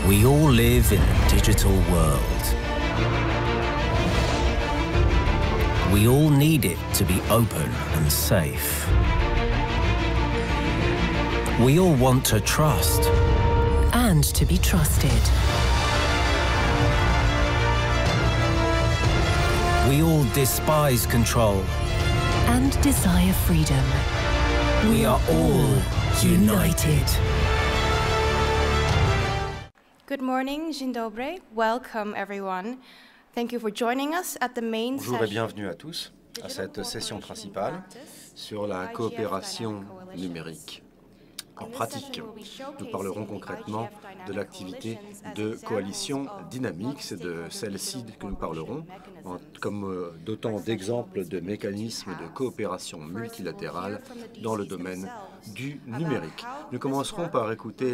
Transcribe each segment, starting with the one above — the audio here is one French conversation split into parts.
We all live in a digital world. We all need it to be open and safe. We all want to trust. And to be trusted. We all despise control. And desire freedom. We are all united. Good morning, Dzień dobry. Welcome everyone. Thank you for joining us at the main Bonjour et bienvenue à tous à cette session principale sur la coopération numérique. En pratique, nous parlerons concrètement de l'activité de coalition dynamique. C'est de celle-ci que nous parlerons, comme d'autant d'exemples de mécanismes de coopération multilatérale dans le domaine du numérique. Nous commencerons par écouter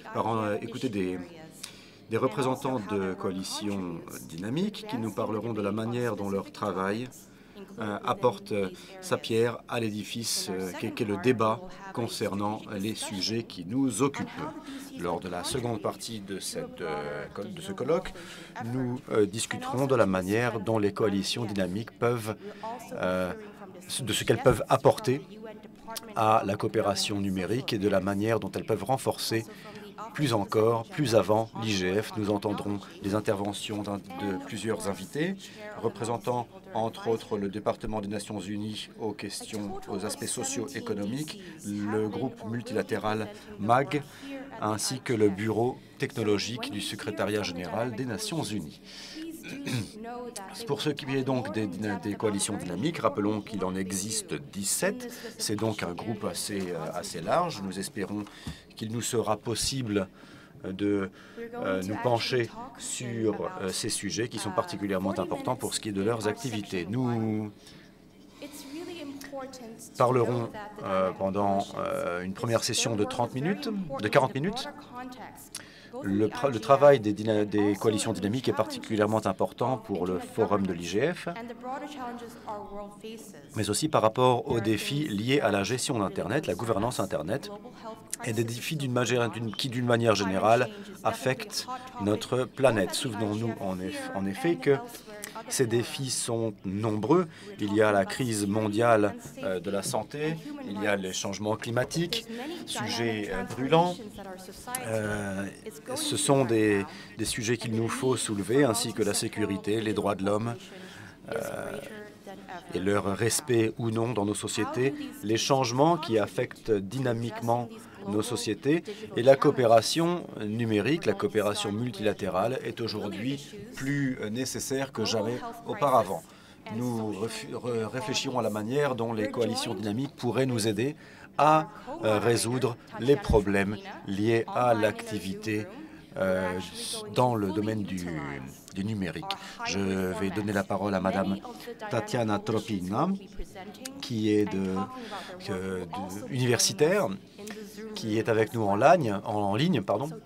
des représentants de coalitions dynamiques qui nous parleront de la manière dont leur travail apporte sa pierre à l'édifice qu'est le débat concernant les sujets qui nous occupent. Lors de la seconde partie de ce colloque, nous discuterons de la manière dont les coalitions dynamiques peuvent, de ce qu'elles peuvent apporter à la coopération numérique et de la manière dont elles peuvent renforcer plus encore, plus avant l'IGF. Nous entendrons les interventions de plusieurs invités, représentant entre autres le département des Nations Unies aux aspects socio-économiques, le groupe multilatéral MAG, ainsi que le bureau technologique du secrétariat général des Nations Unies. Pour ce qui est donc des coalitions dynamiques, rappelons qu'il en existe 17. C'est donc un groupe assez large. Nous espérons qu'il nous sera possible de nous pencher sur ces sujets qui sont particulièrement importants pour ce qui est de leurs activités. Nous parlerons pendant une première session de 40 minutes. Le travail des coalitions dynamiques est particulièrement important pour le forum de l'IGF, mais aussi par rapport aux défis liés à la gestion d'Internet, la gouvernance Internet, et des défis qui, d'une manière générale, affectent notre planète. Souvenons-nous en effet que ces défis sont nombreux. Il y a la crise mondiale de la santé, il y a les changements climatiques, sujet brûlant. Ce sont des sujets qu'il nous faut soulever, ainsi que la sécurité, les droits de l'homme et leur respect ou non dans nos sociétés, les changements qui affectent dynamiquement nos sociétés. Et la coopération numérique, la coopération multilatérale est aujourd'hui plus nécessaire que jamais auparavant. Nous réfléchirons à la manière dont les coalitions dynamiques pourraient nous aider à résoudre les problèmes liés à l'activité dans le domaine du numérique. Je vais donner la parole à Madame Tatiana Tropina, qui est universitaire, qui est avec nous en ligne.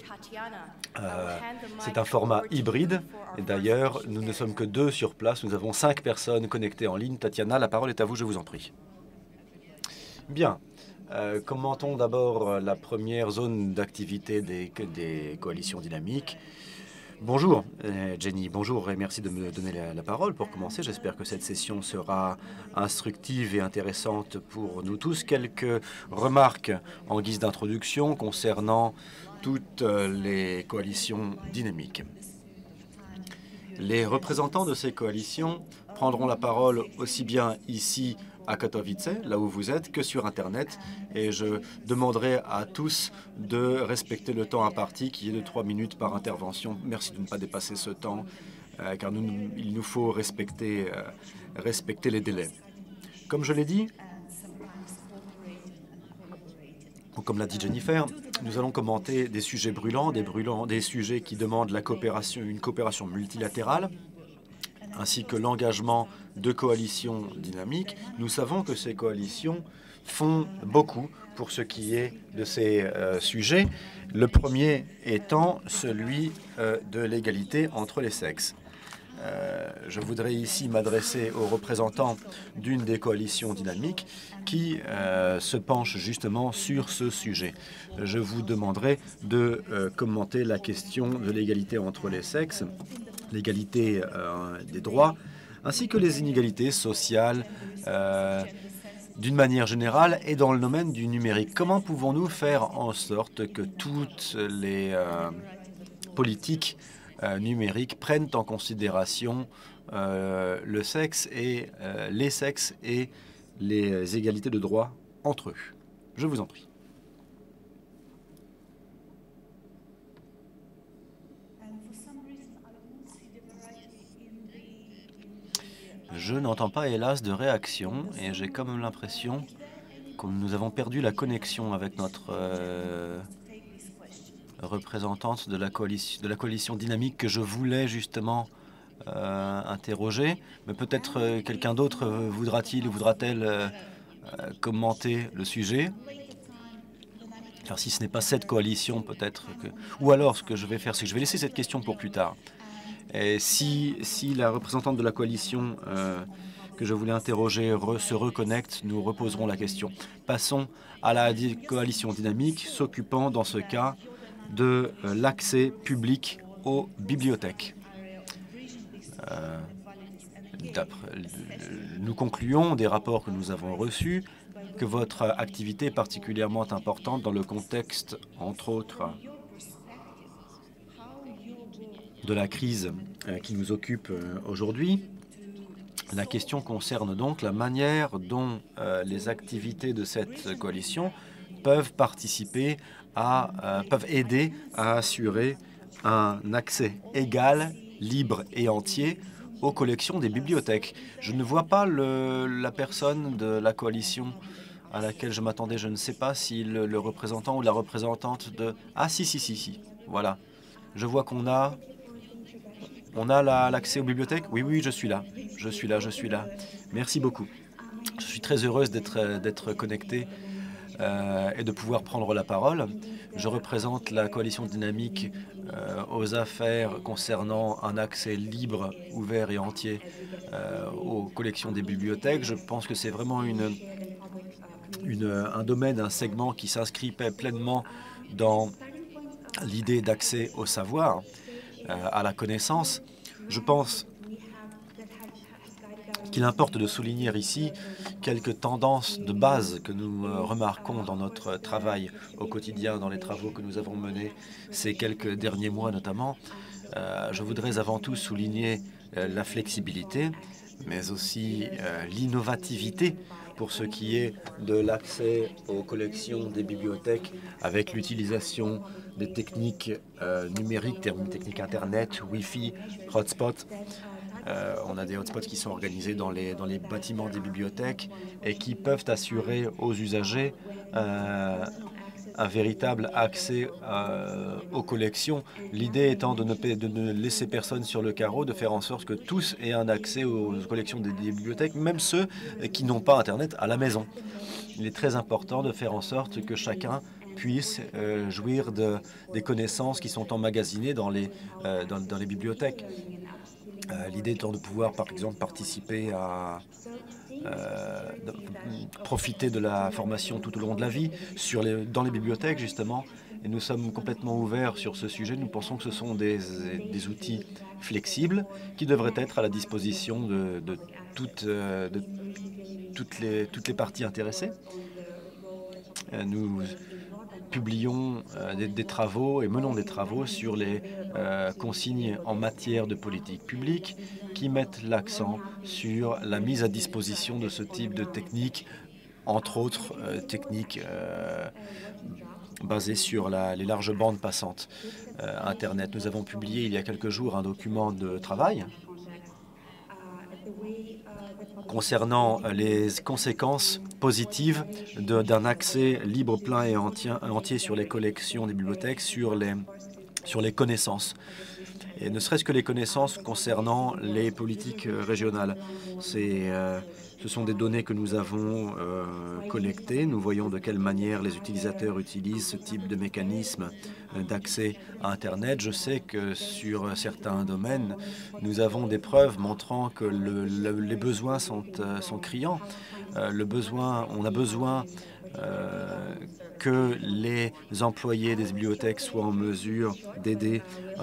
C'est un format hybride. Et d'ailleurs, nous ne sommes que 2 sur place. Nous avons 5 personnes connectées en ligne. Tatiana, la parole est à vous, je vous en prie. Bien. Commentons d'abord la première zone d'activité des coalitions dynamiques. Bonjour Jenny, bonjour et merci de me donner la parole. Pour commencer, j'espère que cette session sera instructive et intéressante pour nous tous. Quelques remarques en guise d'introduction concernant toutes les coalitions dynamiques. Les représentants de ces coalitions prendront la parole aussi bien ici à Katowice, là où vous êtes, que sur Internet. Et je demanderai à tous de respecter le temps imparti, qui est de 3 minutes par intervention. Merci de ne pas dépasser ce temps, car il nous faut respecter les délais. Comme je l'ai dit, ou comme l'a dit Jennifer, nous allons commenter des sujets brûlants, des sujets qui demandent une coopération multilatérale, ainsi que l'engagement de coalitions dynamiques. Nous savons que ces coalitions font beaucoup pour ce qui est de ces sujets, le premier étant celui de l'égalité entre les sexes. je voudrais ici m'adresser aux représentants d'une des coalitions dynamiques qui se penche justement sur ce sujet. Je vous demanderai de commenter la question de l'égalité entre les sexes, l'égalité des droits, ainsi que les inégalités sociales d'une manière générale et dans le domaine du numérique. Comment pouvons-nous faire en sorte que toutes les politiques numériques prennent en considération le sexe et les sexes et les égalités de droits entre eux? Je vous en prie. Je n'entends pas, hélas, de réaction et j'ai quand même l'impression que nous avons perdu la connexion avec notre représentante de la coalition dynamique que je voulais justement interroger. Mais peut-être quelqu'un d'autre voudra-t-il ou voudra-t-elle commenter le sujet? Car si ce n'est pas cette coalition, peut-être que... Ou alors, ce que je vais faire, c'est que je vais laisser cette question pour plus tard. Et si la représentante de la coalition que je voulais interroger se reconnecte, nous reposerons la question. Passons à la coalition dynamique s'occupant dans ce cas de l'accès public aux bibliothèques. Nous concluons des rapports que nous avons reçus que votre activité est particulièrement importante dans le contexte, entre autres, de la crise qui nous occupe aujourd'hui. La question concerne donc la manière dont les activités de cette coalition peuvent participer peuvent aider à assurer un accès égal, libre et entier aux collections des bibliothèques. Je ne vois pas la personne de la coalition à laquelle je m'attendais. Je ne sais pas si le représentant ou la représentante de... Ah, si. Voilà. Je vois qu'on a... On a l'accès aux bibliothèques? Oui, je suis là. Je suis là. Merci beaucoup. Je suis très heureuse d'être connectée et de pouvoir prendre la parole. Je représente la coalition dynamique aux affaires concernant un accès libre, ouvert et entier aux collections des bibliothèques. Je pense que c'est vraiment un domaine, un segment qui s'inscrit pleinement dans l'idée d'accès au savoir, à la connaissance. Je pense qu'il importe de souligner ici quelques tendances de base que nous remarquons dans notre travail au quotidien, dans les travaux que nous avons menés ces quelques derniers mois notamment. Je voudrais avant tout souligner la flexibilité, mais aussi l'innovativité pour ce qui est de l'accès aux collections des bibliothèques avec l'utilisation des techniques numériques, techniques Internet, Wi-Fi, hotspots. On a des hotspots qui sont organisés dans les bâtiments des bibliothèques et qui peuvent assurer aux usagers un véritable accès aux collections. L'idée étant de ne laisser personne sur le carreau, de faire en sorte que tous aient un accès aux collections des bibliothèques, même ceux qui n'ont pas Internet à la maison. Il est très important de faire en sorte que chacun puisse jouir des connaissances qui sont emmagasinées dans les bibliothèques. L'idée étant de pouvoir, par exemple, participer à profiter de la formation tout au long de la vie dans les bibliothèques, justement. Et nous sommes complètement ouverts sur ce sujet. Nous pensons que ce sont des outils flexibles qui devraient être à la disposition de toutes les parties intéressées. Nous publions des travaux et menons des travaux sur les consignes en matière de politique publique qui mettent l'accent sur la mise à disposition de ce type de techniques, entre autres techniques basées sur les larges bandes passantes Internet. Nous avons publié il y a quelques jours un document de travail concernant les conséquences positives d'un accès libre, plein et entier sur les collections des bibliothèques, sur les connaissances. Et ne serait-ce que les connaissances concernant les politiques régionales. Ce Ce sont des données que nous avons collectées. Nous voyons de quelle manière les utilisateurs utilisent ce type de mécanisme d'accès à Internet. Je sais que sur certains domaines, nous avons des preuves montrant que les besoins sont criants. On a besoin que les employés des bibliothèques soient en mesure d'aider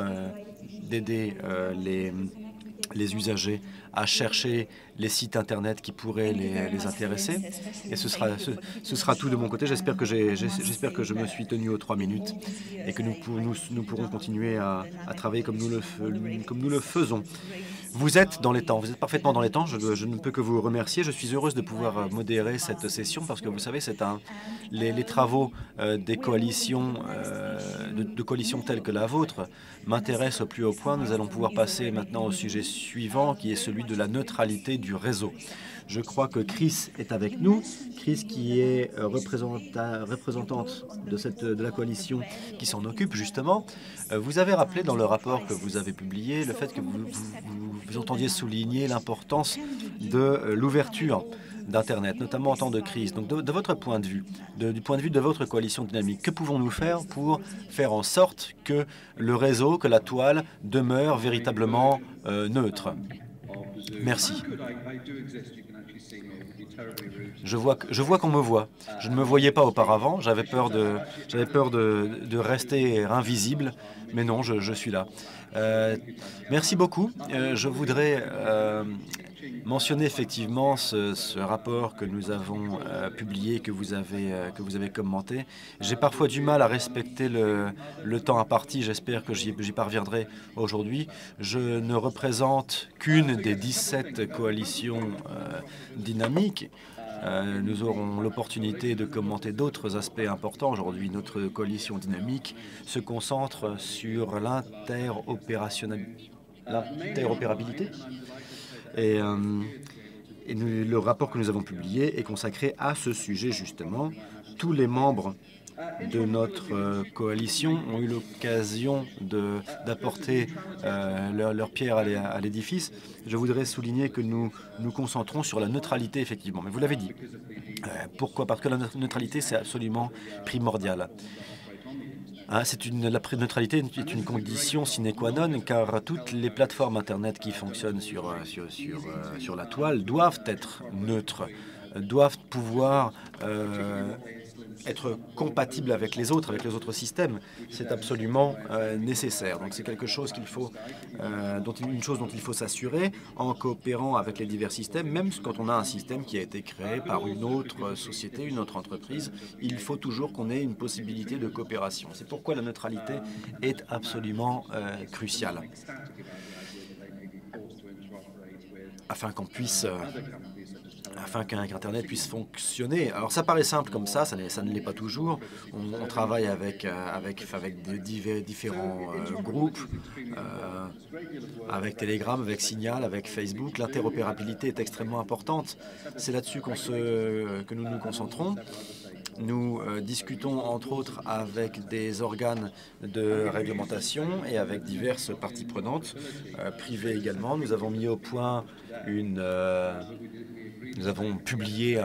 les usagers à chercher les sites Internet qui pourraient les intéresser. Et ce sera tout de mon côté. J'espère que je me suis tenu aux 3 minutes et que nous pourrons continuer à travailler comme nous le faisons. Vous êtes dans les temps, vous êtes parfaitement dans les temps. Je ne peux que vous remercier. Je suis heureuse de pouvoir modérer cette session parce que vous savez, les travaux des coalitions, de coalitions telles que la vôtre m'intéressent au plus haut point. Nous allons pouvoir passer maintenant au sujet suivant qui est celui de la neutralité du réseau. Je crois que Chris est avec nous. Chris qui est représentante de la coalition qui s'en occupe justement. Vous avez rappelé dans le rapport que vous avez publié le fait que vous entendiez souligner l'importance de l'ouverture d'Internet, notamment en temps de crise. Donc de votre point de vue, du point de vue de votre coalition dynamique, que pouvons-nous faire pour faire en sorte que le réseau, que la toile demeure véritablement neutre? Merci. Je vois qu'on me voit. Je ne me voyais pas auparavant. J'avais peur de rester invisible, mais non, je suis là. Merci beaucoup. Je voudrais mentionner effectivement ce rapport que nous avons publié, que vous avez commenté. J'ai parfois du mal à respecter le temps imparti. J'espère que j'y parviendrai aujourd'hui. Je ne représente qu'une des 17 coalitions dynamiques. Nous aurons l'opportunité de commenter d'autres aspects importants. Aujourd'hui, notre coalition dynamique se concentre sur l'interopérabilité. Et le rapport que nous avons publié est consacré à ce sujet justement. Tous les membres de notre coalition ont eu l'occasion d'apporter leur pierre à l'édifice. Je voudrais souligner que nous nous concentrons sur la neutralité, effectivement. Mais vous l'avez dit. Pourquoi? Parce que la neutralité, c'est absolument primordial. La neutralité est une condition sine qua non, car toutes les plateformes Internet qui fonctionnent sur la toile doivent être neutres, doivent pouvoir être compatibles avec les autres systèmes. C'est absolument nécessaire. Donc c'est quelque chose une chose dont il faut s'assurer en coopérant avec les divers systèmes, même quand on a un système qui a été créé par une autre société, une autre entreprise, il faut toujours qu'on ait une possibilité de coopération. C'est pourquoi la neutralité est absolument cruciale. Afin qu'Internet puisse fonctionner. Alors ça paraît simple comme ça ne l'est pas toujours. On travaille avec différents groupes, avec Telegram, avec Signal, avec Facebook. L'interopérabilité est extrêmement importante. C'est là-dessus que nous nous concentrons. Nous discutons entre autres avec des organes de réglementation et avec diverses parties prenantes, privées également. Nous avons mis au point nous avons publié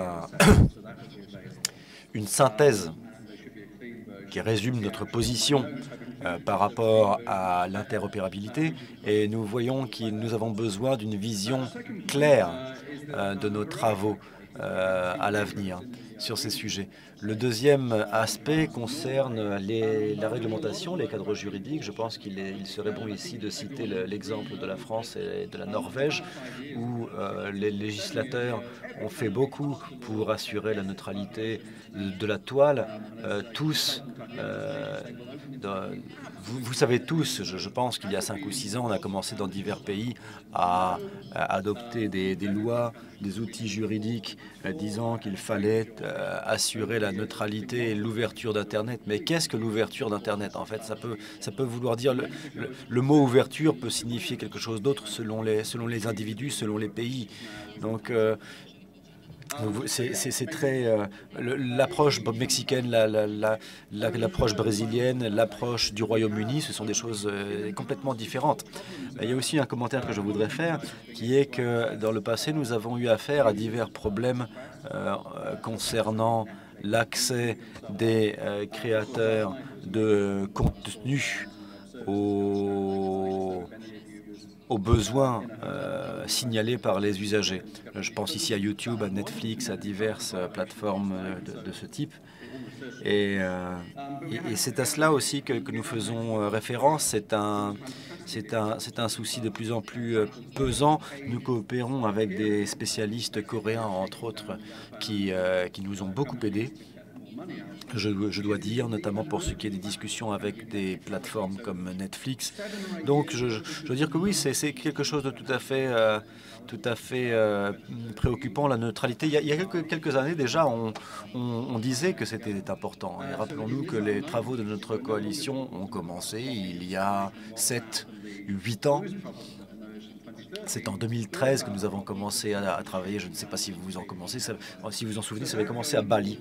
une synthèse qui résume notre position par rapport à l'interopérabilité et nous voyons que nous avons besoin d'une vision claire de nos travaux à l'avenir sur ces sujets. Le deuxième aspect concerne la réglementation, les cadres juridiques. Je pense qu'il serait bon ici de citer l'exemple de la France et de la Norvège, où les législateurs ont fait beaucoup pour assurer la neutralité de la toile. Vous savez tous, je pense qu'il y a 5 ou 6 ans, on a commencé dans divers pays à adopter des lois, des outils juridiques disant qu'il fallait assurer la neutralité et l'ouverture d'Internet. Mais qu'est-ce que l'ouverture d'Internet? En fait, ça peut vouloir dire... Le mot ouverture peut signifier quelque chose d'autre selon les individus, selon les pays. Donc, C'est très l'approche mexicaine, l'approche brésilienne, l'approche du Royaume-Uni, ce sont des choses complètement différentes. Il y a aussi un commentaire que je voudrais faire, qui est que dans le passé, nous avons eu affaire à divers problèmes concernant l'accès des créateurs de contenu aux besoins signalés par les usagers. Je pense ici à YouTube, à Netflix, à diverses plateformes de ce type. Et c'est à cela aussi que nous faisons référence. C'est un souci de plus en plus pesant. Nous coopérons avec des spécialistes coréens, entre autres, qui nous ont beaucoup aidés. Je dois dire, notamment pour ce qui est des discussions avec des plateformes comme Netflix. Donc, je dois dire que oui, c'est quelque chose de tout à fait préoccupant, la neutralité. Il y a quelques années déjà, on disait que c'était important. Et rappelons-nous que les travaux de notre coalition ont commencé il y a 7-8 ans. C'est en 2013 que nous avons commencé à travailler. Je ne sais pas si vous si vous en souvenez, ça avait commencé à Bali.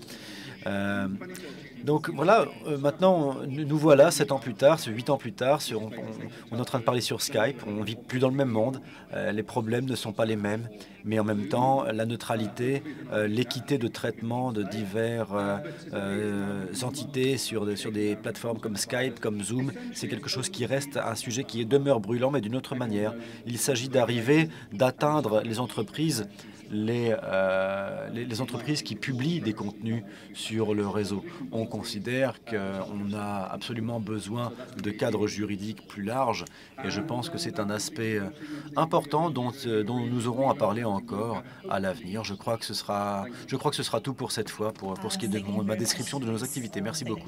Donc voilà, maintenant, nous voilà 7 ans plus tard, 8 ans plus tard, on est en train de parler sur Skype, on ne vit plus dans le même monde, les problèmes ne sont pas les mêmes, mais en même temps, la neutralité, l'équité de traitement de diverses entités sur des plateformes comme Skype, comme Zoom, c'est quelque chose qui reste un sujet qui demeure brûlant, mais d'une autre manière. Il s'agit d'atteindre les entreprises, les entreprises qui publient des contenus sur le réseau. On considère qu'on a absolument besoin de cadres juridiques plus larges et je pense que c'est un aspect important dont nous aurons à parler encore à l'avenir. Je crois que ce sera tout pour cette fois, pour ce qui est de ma description de nos activités. Merci beaucoup.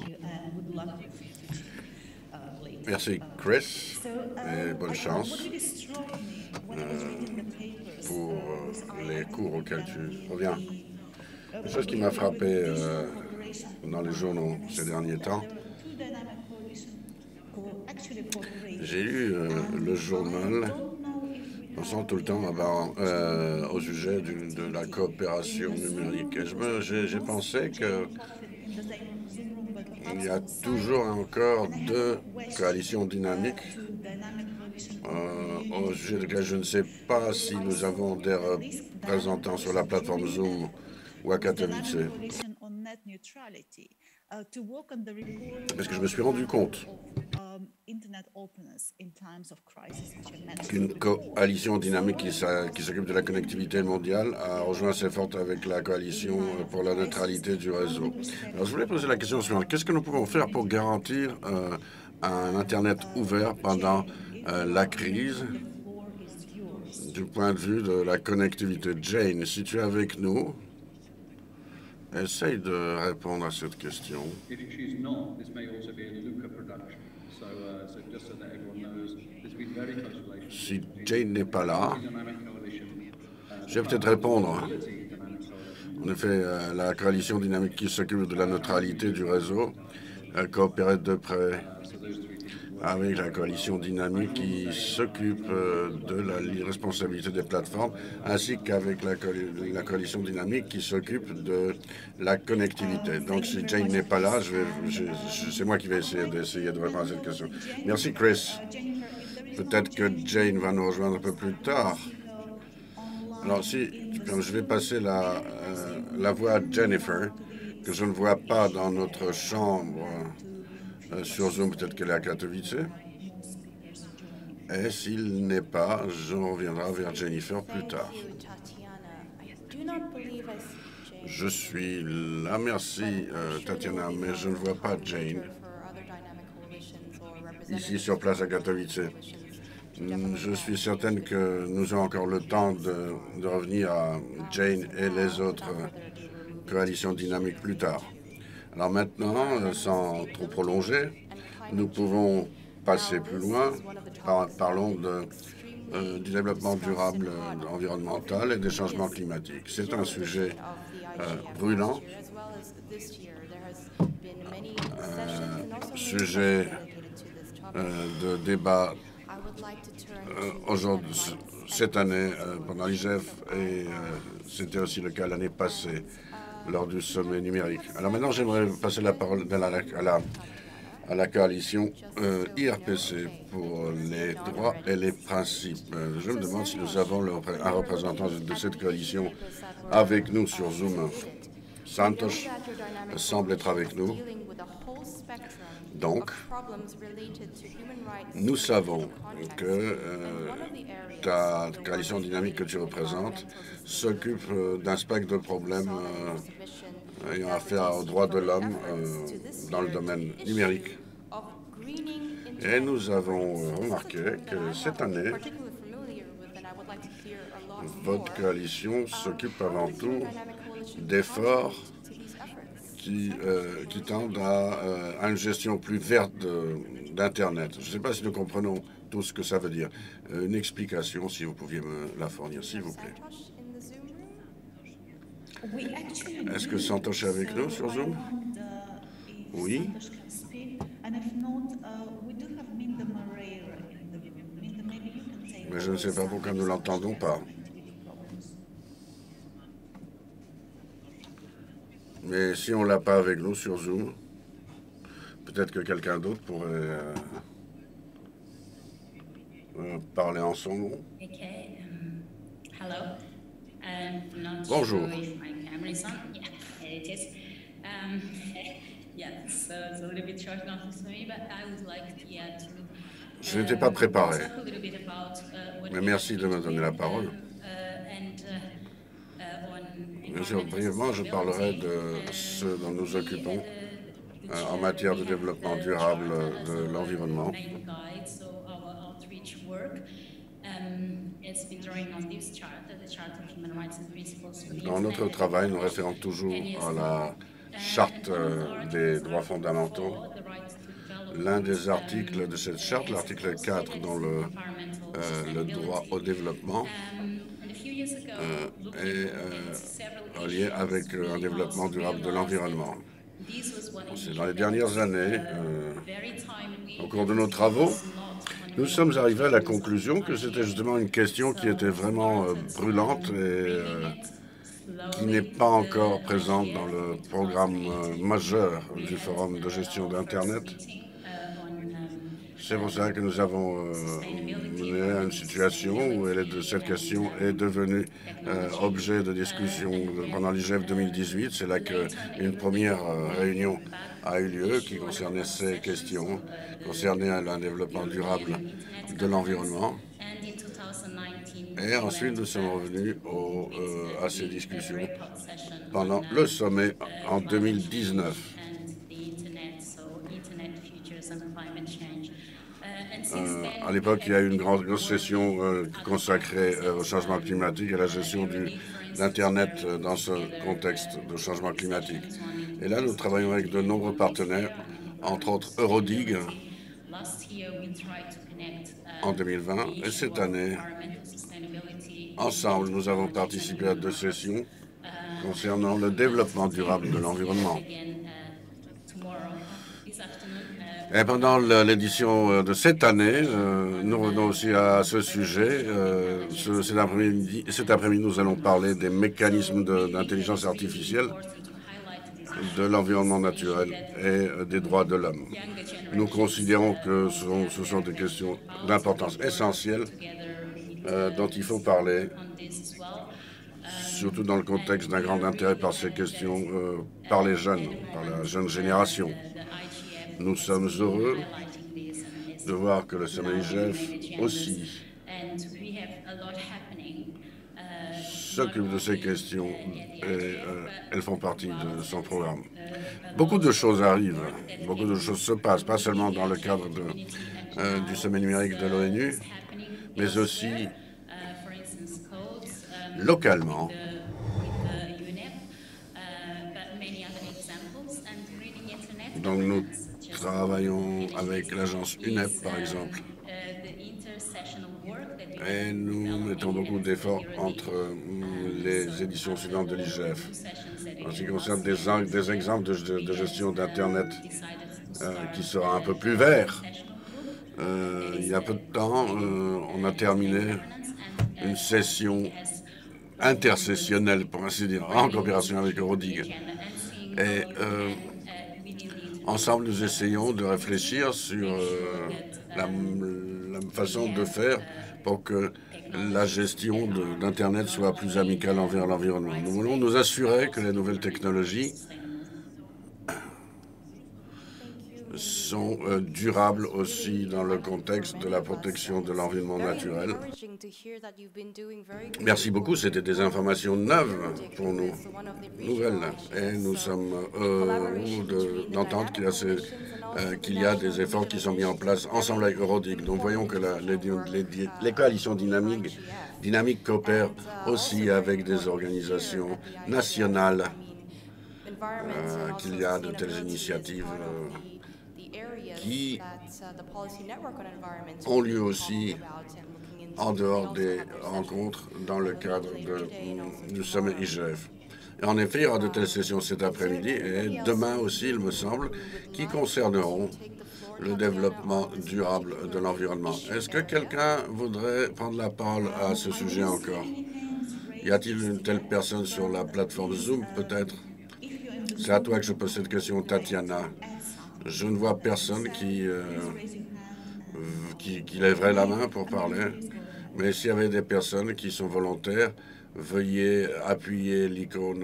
Merci Chris et bonne chance pour les cours auxquels tu reviens. Une chose qui m'a frappé dans les journaux ces derniers temps, j'ai lu le journal pensant tout le temps au sujet de la coopération numérique. Et j'ai pensé qu'il y a toujours encore 2 coalitions dynamiques au sujet desquelles je ne sais pas si nous avons des représentants sur la plateforme Zoom ou à Katowice. Parce que je me suis rendu compte qu'une coalition dynamique qui s'occupe de la connectivité mondiale a rejoint ses forces avec la coalition pour la neutralité du réseau. Alors je voulais poser la question suivante. Qu'est-ce que nous pouvons faire pour garantir un Internet ouvert pendant la crise du point de vue de la connectivité? Jane, si tu es avec nous, essaye de répondre à cette question. Si Jane n'est pas là, je vais peut-être répondre. En effet, la coalition dynamique qui s'occupe de la neutralité du réseau coopérait de près avec la coalition dynamique qui s'occupe de la responsabilité des plateformes, ainsi qu'avec la coalition dynamique qui s'occupe de la connectivité. Donc, si Jane n'est pas là, c'est moi qui vais essayer de répondre à cette question. Merci, Chris. Peut-être que Jane va nous rejoindre un peu plus tard. Alors, comme je vais passer la voix à Jennifer, que je ne vois pas dans notre chambre sur Zoom, peut-être qu'elle est à Katowice. Et s'il n'est pas, je reviendrai vers Jennifer plus tard. Je suis là, merci Tatiana, mais je ne vois pas Jane ici sur place à Katowice. Je suis certaine que nous avons encore le temps de revenir à Jane et les autres coalitions dynamiques plus tard. Alors maintenant, sans trop prolonger, nous pouvons passer plus loin. Parlons du développement durable environnemental et des changements climatiques. C'est un sujet brûlant, sujet de débat aujourd'hui, cette année, pendant l'IGF, et c'était aussi le cas l'année passée, lors du sommet numérique. Alors maintenant, j'aimerais passer la parole à la coalition IRPC pour les droits et les principes. Je me demande si nous avons un représentant de cette coalition avec nous sur Zoom. Santosh semble être avec nous. Donc, nous savons que ta coalition dynamique que tu représentes s'occupe d'un spectre de problèmes ayant affaire aux droits de l'homme dans le domaine numérique. Et nous avons remarqué que cette année, votre coalition s'occupe avant tout d'efforts qui tendent à une gestion plus verte d'Internet. Je ne sais pas si nous comprenons tout ce que ça veut dire. Une explication, si vous pouviez me la fournir, s'il vous plaît. Est-ce que Santosh est avec nous sur Zoom? Oui. Mais je ne sais pas pourquoi nous ne l'entendons pas. Mais si on ne l'a pas avec nous sur Zoom, peut-être que quelqu'un d'autre pourrait parler en son nom. Bonjour. Je n'étais pas préparé, mais merci de me donner la parole. Bien sûr, brièvement, je parlerai de ce dont nous occupons en matière de développement durable de l'environnement. Dans notre travail, nous référons toujours à la Charte des droits fondamentaux. L'un des articles de cette charte, l'article 4, dans le droit au développement, est lié avec un développement durable de l'environnement. C'est dans les dernières années, au cours de nos travaux, nous sommes arrivés à la conclusion que c'était justement une question qui était vraiment brûlante et qui n'est pas encore présente dans le programme majeur du Forum de gestion d'Internet. C'est pour ça que nous avons mené à une situation où cette question est devenue objet de discussion pendant l'IGF 2018. C'est là qu'une première réunion a eu lieu qui concernait ces questions, concernait un développement durable de l'environnement. Et ensuite, nous sommes revenus à ces discussions pendant le sommet en 2019. À l'époque, il y a eu une grosse session consacrée au changement climatique et à la gestion d'Internet dans ce contexte de changement climatique. Et là, nous travaillons avec de nombreux partenaires, entre autres Eurodig en 2020. Et cette année, ensemble, nous avons participé à 2 sessions concernant le développement durable de l'environnement. Et pendant l'édition de cette année, nous revenons aussi à ce sujet. Cet après-midi, nous allons parler des mécanismes d'intelligence artificielle, de l'environnement naturel et des droits de l'homme. Nous considérons que ce sont des questions d'importance essentielle dont il faut parler, surtout dans le contexte d'un grand intérêt par ces questions par les jeunes, par la jeune génération. Nous sommes heureux de voir que le sommet IGF aussi s'occupe de ces questions et elles font partie de son programme. Beaucoup de choses arrivent, beaucoup de choses se passent, pas seulement dans le cadre du sommet numérique de l'ONU, mais aussi localement. Donc nous travaillons avec l'agence UNEP, par exemple, et nous mettons beaucoup d'efforts entre les éditions suivantes de l'IGF. En ce qui concerne des exemples de gestion d'Internet qui sera un peu plus vert, Il y a peu de temps, on a terminé une session intersessionnelle, pour ainsi dire, en coopération avec Eurodig. Et ensemble, nous essayons de réfléchir sur la façon de faire pour que la gestion d'Internet soit plus amicale envers l'environnement. Nous voulons nous assurer que les nouvelles technologies sont durables aussi dans le contexte de la protection de l'environnement naturel. Merci beaucoup, c'était des informations neuves pour nous, nouvelles, et nous sommes heureux d'entendre qu'il y a des efforts qui sont mis en place ensemble avec Eurodig. Donc voyons que les coalitions dynamiques coopèrent aussi avec des organisations nationales, qu'il y a de telles initiatives qui ont lieu aussi en dehors des rencontres dans le cadre du sommet IGF. Et en effet, il y aura de telles sessions cet après-midi et demain aussi, il me semble, qui concerneront le développement durable de l'environnement. Est-ce que quelqu'un voudrait prendre la parole à ce sujet encore? Y a-t-il une telle personne sur la plateforme Zoom, peut-être? C'est à toi que je pose cette question, Tatiana. Je ne vois personne qui lèverait la main pour parler. Mais s'il y avait des personnes qui sont volontaires, veuillez appuyer l'icône,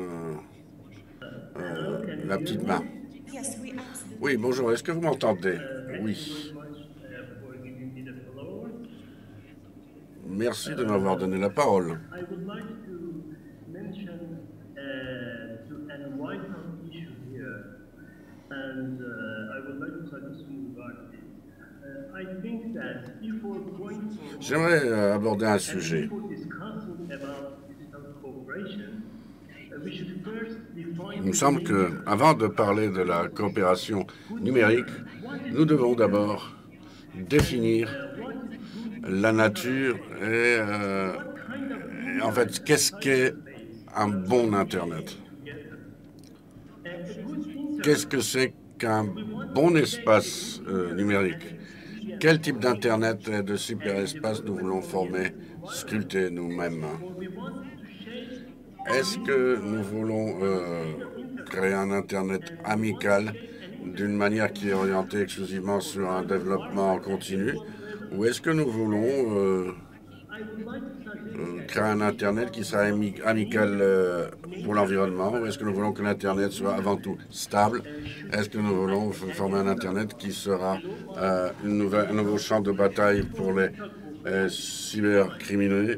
la petite main. Oui, bonjour, est-ce que vous m'entendez? Oui. Merci de m'avoir donné la parole. J'aimerais aborder un sujet. Il me semble qu'avant de parler de la coopération numérique, nous devons d'abord définir la nature et en fait, qu'est-ce qu'est un bon Internet? Qu'est-ce que c'est qu'un bon espace numérique? Quel type d'Internet et de cyberespace nous voulons former, sculpter nous-mêmes? Est-ce que nous voulons créer un Internet amical d'une manière qui est orientée exclusivement sur un développement continu? Ou est-ce que nous voulons créer un Internet qui sera amical pour l'environnement? Ou est-ce que nous voulons que l'Internet soit avant tout stable? Est-ce que nous voulons former un Internet qui sera un nouveau champ de bataille pour les cybercriminels?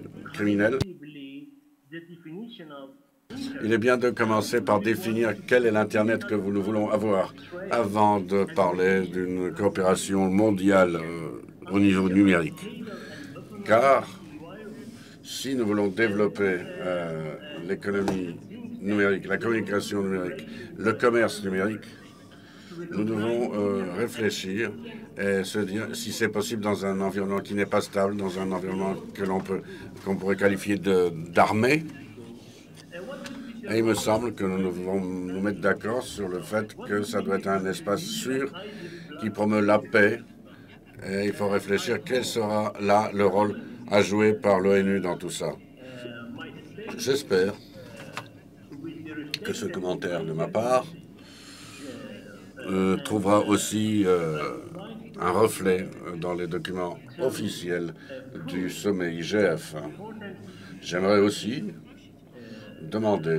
Il est bien de commencer par définir quel est l'Internet que nous voulons avoir avant de parler d'une coopération mondiale au niveau numérique. Car si nous voulons développer l'économie numérique, la communication numérique, le commerce numérique, nous devons réfléchir et se dire si c'est possible dans un environnement qui n'est pas stable, dans un environnement qu'on pourrait qualifier d'armé. Et il me semble que nous devons nous mettre d'accord sur le fait que ça doit être un espace sûr qui promeut la paix. Et il faut réfléchir quel sera là le rôle à jouer par l'ONU dans tout ça. J'espère que ce commentaire de ma part trouvera aussi un reflet dans les documents officiels du sommet IGF. J'aimerais aussi demander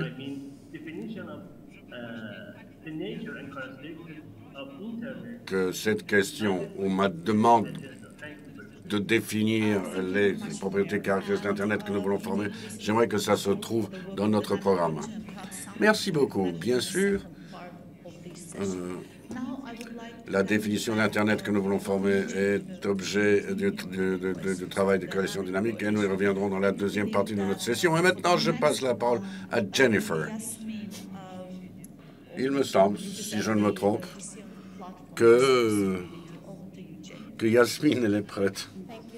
que cette question ou ma demande de définir les propriétés caractéristiques d'Internet que nous voulons former, j'aimerais que ça se trouve dans notre programme. Merci beaucoup. Bien sûr, la définition d'Internet que nous voulons former est objet du travail des coalitions dynamiques et nous y reviendrons dans la deuxième partie de notre session. Et maintenant, je passe la parole à Jennifer. Il me semble, si je ne me trompe, que Yasmine, elle est prête.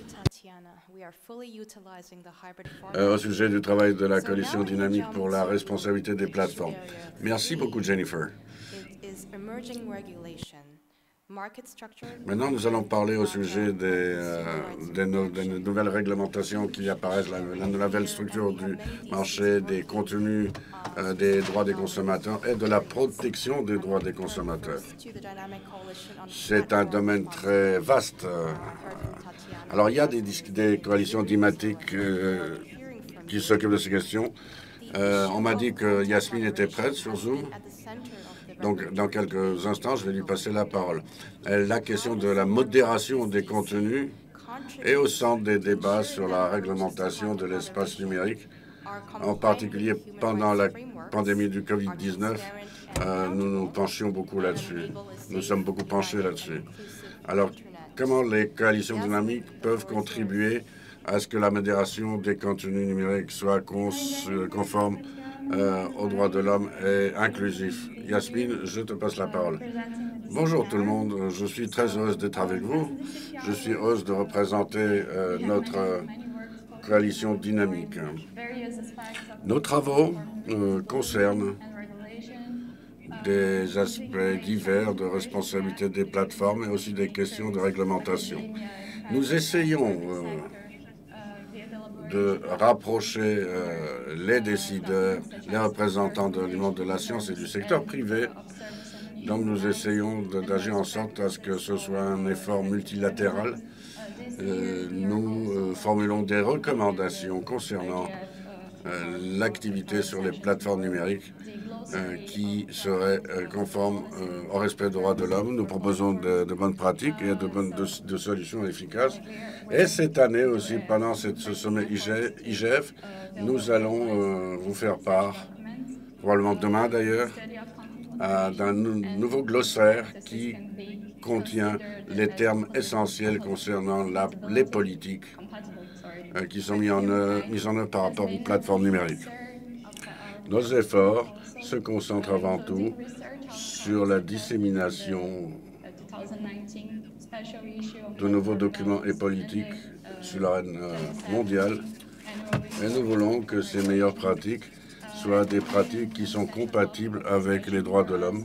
Au sujet du travail de la coalition dynamique pour la responsabilité des plateformes. Merci beaucoup, Jennifer. Maintenant, nous allons parler au sujet des nouvelles réglementations qui apparaissent, la nouvelle structure du marché, des contenus, des droits des consommateurs et de la protection des droits des consommateurs. C'est un domaine très vaste. Alors, il y a des coalitions dynamiques qui s'occupent de ces questions. On m'a dit que Yasmine était prête sur Zoom. Donc, dans quelques instants, je vais lui passer la parole. La question de la modération des contenus est au centre des débats sur la réglementation de l'espace numérique. En particulier, pendant la pandémie du Covid-19, nous nous penchions beaucoup là-dessus. Nous sommes beaucoup penchés là-dessus. Alors, comment les coalitions dynamiques peuvent contribuer à ce que la modération des contenus numériques soit conforme aux droits de l'homme et inclusif? Yasmine, je te passe la parole. Bonjour tout le monde, je suis très heureuse d'être avec vous. Je suis heureuse de représenter notre coalition dynamique. Nos travaux concernent des aspects divers de responsabilité des plateformes et aussi des questions de réglementation. Nous essayons de rapprocher les décideurs, les représentants du monde de la science et du secteur privé. Donc nous essayons d'agir en sorte à ce que ce soit un effort multilatéral. Nous formulons des recommandations concernant l'activité sur les plateformes numériques qui seraient conformes au respect des droits de l'homme. Nous proposons de bonnes pratiques et de solutions efficaces. Et cette année aussi, pendant ce sommet IGF, nous allons vous faire part, probablement demain d'ailleurs, d'un nouveau glossaire qui contient les termes essentiels concernant les politiques qui sont mis en œuvre par rapport aux plateformes numériques. Nos efforts se concentrent avant tout sur la dissémination de nouveaux documents et politiques sur l'arène mondiale. Et nous voulons que ces meilleures pratiques soient des pratiques qui sont compatibles avec les droits de l'homme.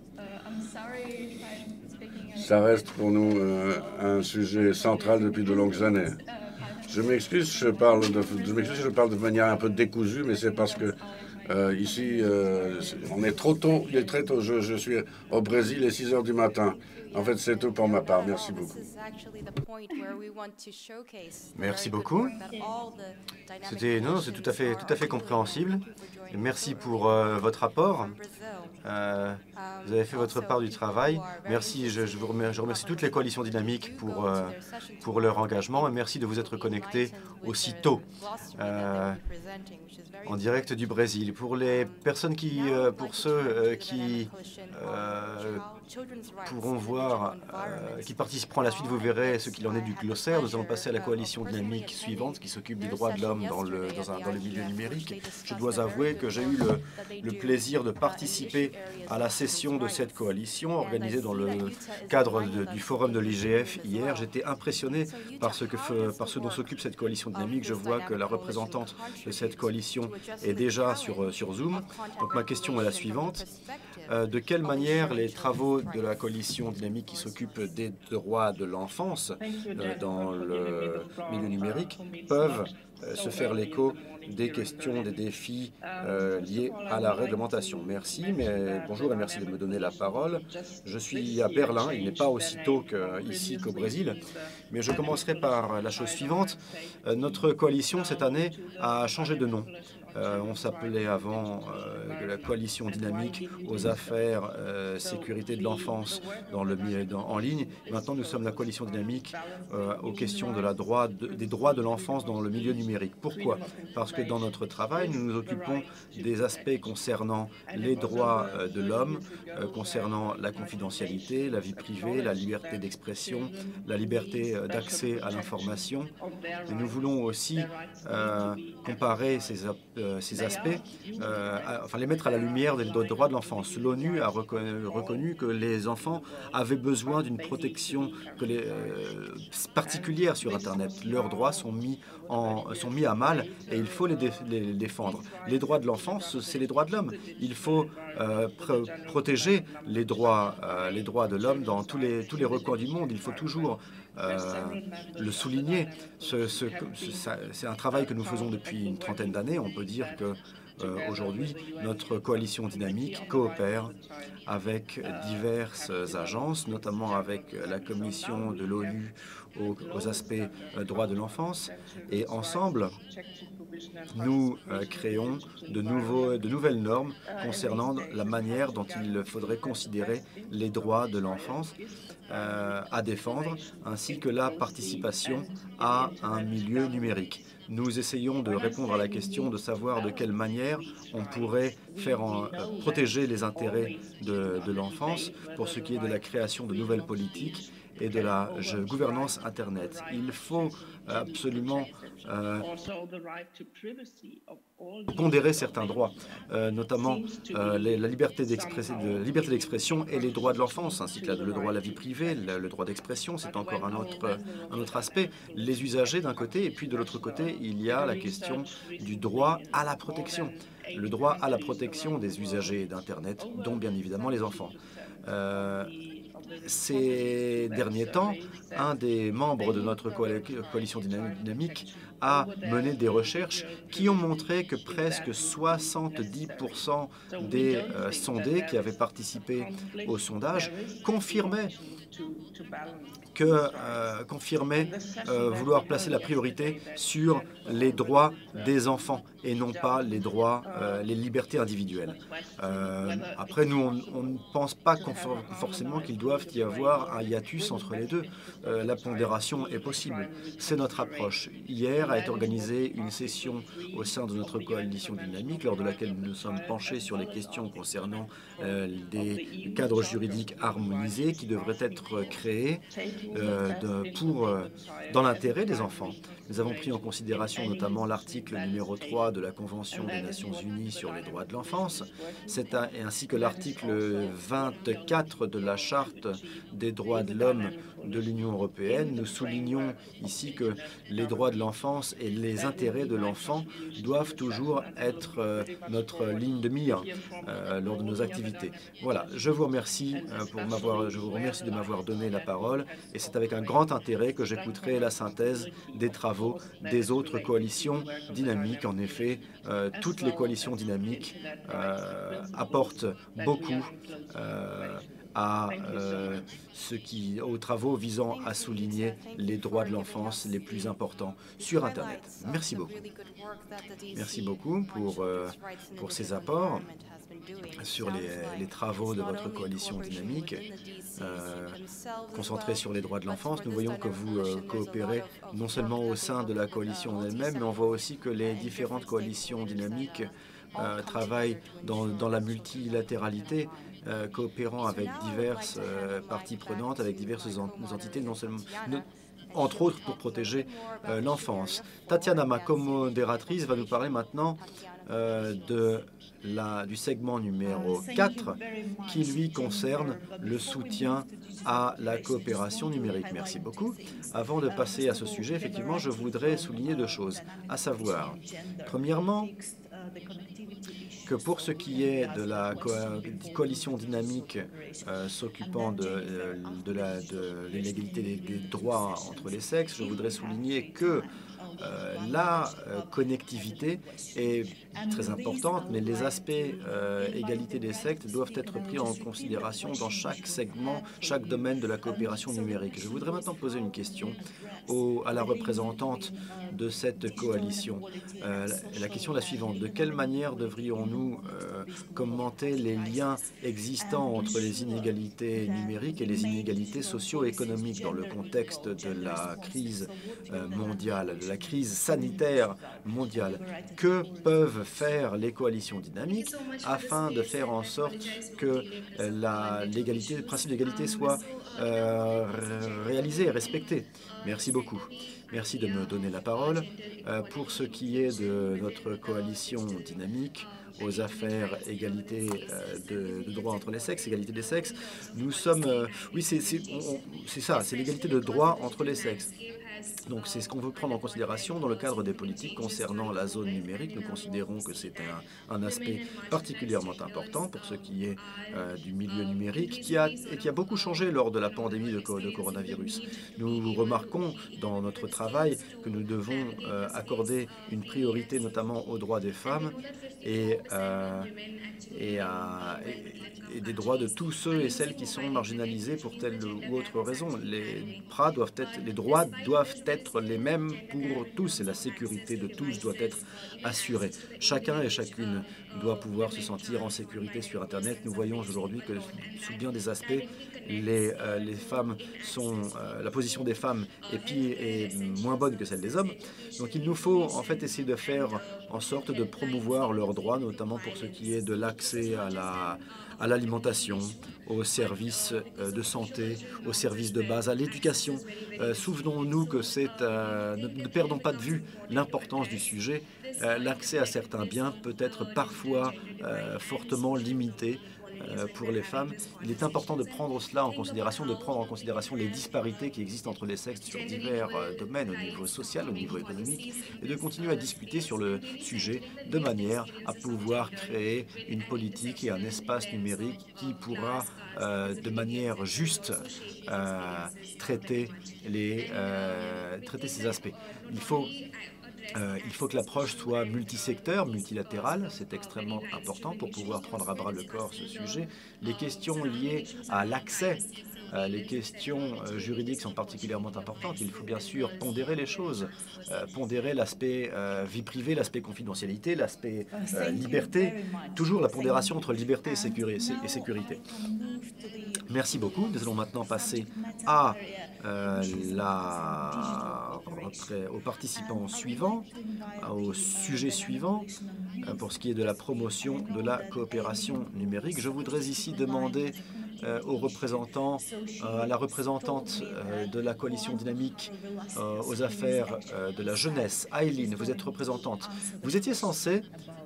Ça reste pour nous un sujet central depuis de longues années. Je m'excuse, je parle de manière un peu décousue, mais c'est parce que ici, on est trop tôt, il est très tôt. Je suis au Brésil, il est 6 heures du matin. En fait, c'est tout pour ma part. Merci beaucoup. Merci beaucoup. C'est tout à fait compréhensible. Et merci pour votre apport. Vous avez fait votre part du travail. Merci, je remercie toutes les coalitions dynamiques pour leur engagement et merci de vous être connectés aussitôt en direct du Brésil. Pour les personnes pour ceux qui pourront voir, qui participeront à la suite, vous verrez ce qu'il en est du glossaire. Nous allons passer à la coalition dynamique suivante qui s'occupe des droits de l'homme dans le milieu numérique. Je dois avouer que j'ai eu le plaisir de participer à la session de cette coalition organisée dans le cadre du forum de l'IGF hier. J'étais impressionné par ce dont s'occupe cette coalition dynamique. Je vois que la représentante de cette coalition est déjà sur Zoom. Donc ma question est la suivante. De quelle manière les travaux de la coalition dynamique qui s'occupe des droits de l'enfance dans le milieu numérique peuvent se faire l'écho des questions, des défis liés à la réglementation? Merci, bonjour et merci de me donner la parole. Je suis à Berlin, il n'est pas aussi tôt qu'ici qu'au Brésil, mais je commencerai par la chose suivante. Notre coalition, cette année, a changé de nom. On s'appelait avant la coalition dynamique aux affaires sécurité de l'enfance en ligne. Maintenant, nous sommes la coalition dynamique aux questions des droits de l'enfance dans le milieu numérique. Pourquoi? Parce que dans notre travail, nous nous occupons des aspects concernant les droits de l'homme, concernant la confidentialité, la vie privée, la liberté d'expression, la liberté d'accès à l'information. Et nous voulons aussi comparer ces aspects, enfin les mettre à la lumière des droits de l'enfance. L'ONU a reconnu que les enfants avaient besoin d'une protection particulière sur Internet. Leurs droits sont mis à mal et il faut les défendre. Les droits de l'enfance, c'est les droits de l'homme. Il faut protéger les droits de l'homme dans tous les recoins du monde. Il faut toujours le souligner. C'est un travail que nous faisons depuis une trentaine d'années. On peut dire que aujourd'hui, notre coalition dynamique coopère avec diverses agences, notamment avec la Commission de l'ONU aux aspects droits de l'enfance. Et ensemble, nous créons de nouvelles normes concernant la manière dont il faudrait considérer les droits de l'enfance à défendre, ainsi que la participation à un milieu numérique. Nous essayons de répondre à la question de savoir de quelle manière on pourrait protéger les intérêts de l'enfance pour ce qui est de la création de nouvelles politiques et de la gouvernance Internet. Il faut absolument pondérer certains droits, notamment la liberté d'expression et les droits de l'enfance, ainsi que le droit à la vie privée, le droit d'expression, c'est encore un autre aspect. Les usagers d'un côté, et puis de l'autre côté, il y a la question du droit à la protection. Le droit à la protection des usagers d'Internet, dont bien évidemment les enfants. Ces derniers temps, un des membres de notre coalition dynamique a mené des recherches qui ont montré que presque 70% des sondés qui avaient participé au sondage confirmaient vouloir placer la priorité sur les droits des enfants et non pas les libertés individuelles. Après, nous, on ne pense pas forcément qu'il doive y avoir un hiatus entre les deux. La pondération est possible. C'est notre approche. Hier a été organisée une session au sein de notre coalition dynamique lors de laquelle nous nous sommes penchés sur les questions concernant des cadres juridiques harmonisés qui devraient être créés dans l'intérêt des enfants. Nous avons pris en considération notamment l'article numéro 3 de la Convention des Nations Unies sur les droits de l'enfance, ainsi que l'article 24 de la Charte des droits de l'homme de l'Union européenne. Nous soulignons ici que les droits de l'enfance et les intérêts de l'enfant doivent toujours être notre ligne de mire lors de nos activités. Voilà, je vous remercie de m'avoir donné la parole et c'est avec un grand intérêt que j'écouterai la synthèse des travaux des autres coalitions dynamiques. En effet, toutes les coalitions dynamiques apportent beaucoup aux travaux visant à souligner les droits de l'enfance les plus importants sur Internet. Merci beaucoup. Merci beaucoup pour ces apports sur les travaux de votre coalition dynamique concentrée sur les droits de l'enfance. Nous voyons que vous coopérez non seulement au sein de la coalition elle-même, mais on voit aussi que les différentes coalitions dynamiques travaillent dans la multilatéralité, coopérant avec diverses parties prenantes, avec diverses entités, non seulement entre autres pour protéger l'enfance. Tatiana, ma co-modératrice, va nous parler maintenant du segment numéro 4 qui lui concerne le soutien à la coopération numérique. Merci beaucoup. Avant de passer à ce sujet, effectivement, je voudrais souligner deux choses, à savoir, premièrement, que pour ce qui est de la coalition dynamique s'occupant de l'égalité des droits entre les sexes, je voudrais souligner que la connectivité est très importante, mais les aspects égalité des sexes doivent être pris en considération dans chaque segment, chaque domaine de la coopération numérique. Je voudrais maintenant poser une question à la représentante de cette coalition. La question est la suivante. De quelle manière devrions-nous commenter les liens existants entre les inégalités numériques et les inégalités socio-économiques dans le contexte de la crise mondiale, de la crise sanitaire mondiale? Que peuvent faire les coalitions dynamiques afin de faire en sorte que le principe d'égalité soit réalisé et respecté? Merci beaucoup. Merci de me donner la parole. Pour ce qui est de notre coalition dynamique aux affaires égalité de droit entre les sexes, égalité des sexes, nous sommes... oui, c'est ça, c'est l'égalité de droit entre les sexes. Donc c'est ce qu'on veut prendre en considération dans le cadre des politiques concernant la zone numérique. Nous considérons que c'est un aspect particulièrement important pour ce qui est du milieu numérique qui a beaucoup changé lors de la pandémie de coronavirus. Nous remarquons dans notre travail que nous devons accorder une priorité notamment aux droits des femmes et des droits de tous ceux et celles qui sont marginalisés pour telle ou autre raison. Les droits doivent être les mêmes pour tous et la sécurité de tous doit être assurée. Chacun et chacune doit pouvoir se sentir en sécurité sur Internet. Nous voyons aujourd'hui que sous bien des aspects, les femmes sont, la position des femmes est moins bonne que celle des hommes. Donc il nous faut en fait essayer de faire en sorte de promouvoir leurs droits, notamment pour ce qui est de l'accès à l'alimentation, aux services de santé, aux services de base, à l'éducation. Souvenons-nous que ne perdons pas de vue l'importance du sujet. L'accès à certains biens peut être parfois fortement limité pour les femmes. Il est important de prendre cela en considération, de prendre en considération les disparités qui existent entre les sexes sur divers domaines au niveau social, au niveau économique, et de continuer à discuter sur le sujet de manière à pouvoir créer une politique et un espace numérique qui pourra de manière juste traiter ces aspects. Il faut que l'approche soit multisecteur, multilatérale. C'est extrêmement important pour pouvoir prendre à bras le corps ce sujet. Les questions liées à l'accès, les questions juridiques sont particulièrement importantes. Il faut bien sûr pondérer les choses, pondérer l'aspect vie privée, l'aspect confidentialité, l'aspect liberté. Toujours la pondération entre liberté et sécurité. Merci beaucoup. Nous allons maintenant passer aux participants suivants, au sujet suivant, pour ce qui est de la promotion de la coopération numérique. Je voudrais ici demander à la représentante de la coalition dynamique aux affaires de la jeunesse, Aileen, vous êtes représentante. Vous étiez censé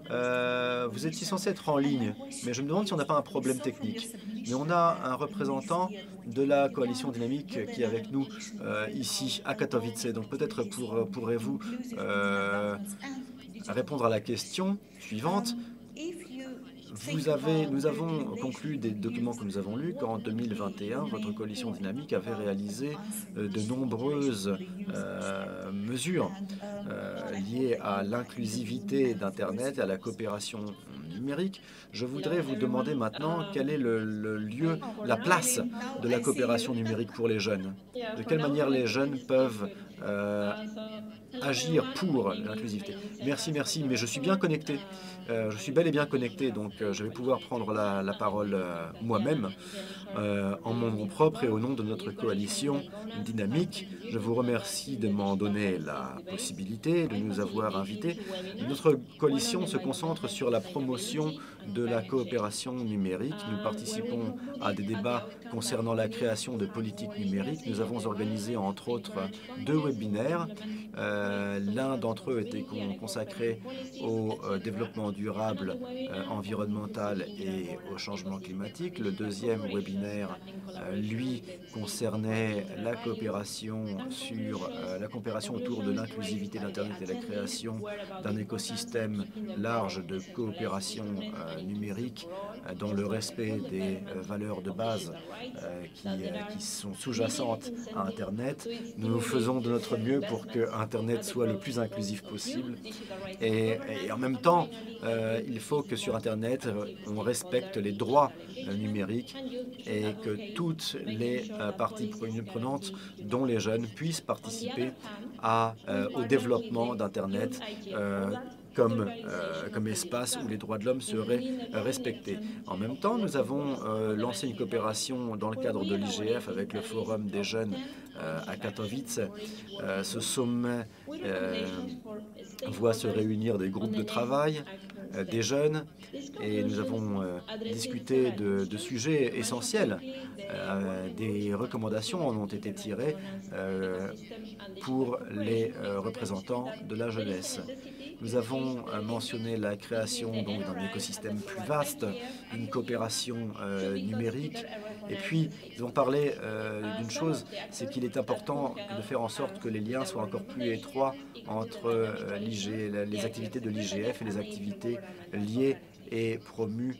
être en ligne, mais je me demande si on n'a pas un problème technique. Mais on a un représentant de la coalition dynamique qui est avec nous ici à Katowice. Donc peut-être pourrez-vous répondre à la question suivante. Nous avons conclu des documents que nous avons lus qu'en 2021, votre coalition dynamique avait réalisé de nombreuses mesures liées à l'inclusivité d'Internet et à la coopération numérique. Je voudrais vous demander maintenant quel est la place de la coopération numérique pour les jeunes. De quelle manière les jeunes peuvent agir pour l'inclusivité. Merci, mais je suis bien connecté. Je suis bel et bien connecté, donc je vais pouvoir prendre la parole moi-même en mon nom propre et au nom de notre coalition dynamique. Je vous remercie de m'en donner la possibilité, de nous avoir invités. Notre coalition se concentre sur la promotion de la coopération numérique. Nous participons à des débats concernant la création de politiques numériques. Nous avons organisé entre autres 2 webinaires. L'un d'entre eux était consacré au développement durable, environnemental et au changement climatique. Le deuxième webinaire, lui, concernait la coopération autour de l'inclusivité d'Internet et la création d'un écosystème large de coopération numérique dans le respect des valeurs de base qui sont sous-jacentes à Internet. Nous faisons de notre mieux pour que Internet soit le plus inclusif possible. Et en même temps, il faut que sur Internet, on respecte les droits numériques et que toutes les parties prenantes, dont les jeunes, puissent participer au développement d'Internet comme espace où les droits de l'homme seraient respectés. En même temps, nous avons lancé une coopération dans le cadre de l'IGF avec le Forum des jeunes à Katowice. Ce sommet voit se réunir des groupes de travail, des jeunes et nous avons discuté de sujets essentiels. Des recommandations en ont été tirées pour les représentants de la jeunesse. Nous avons mentionné la création d'un écosystème plus vaste, une coopération numérique. Et puis, nous avons parlé d'une chose, c'est qu'il est important de faire en sorte que les liens soient encore plus étroits entre les activités de l'IGF et les activités liées et promues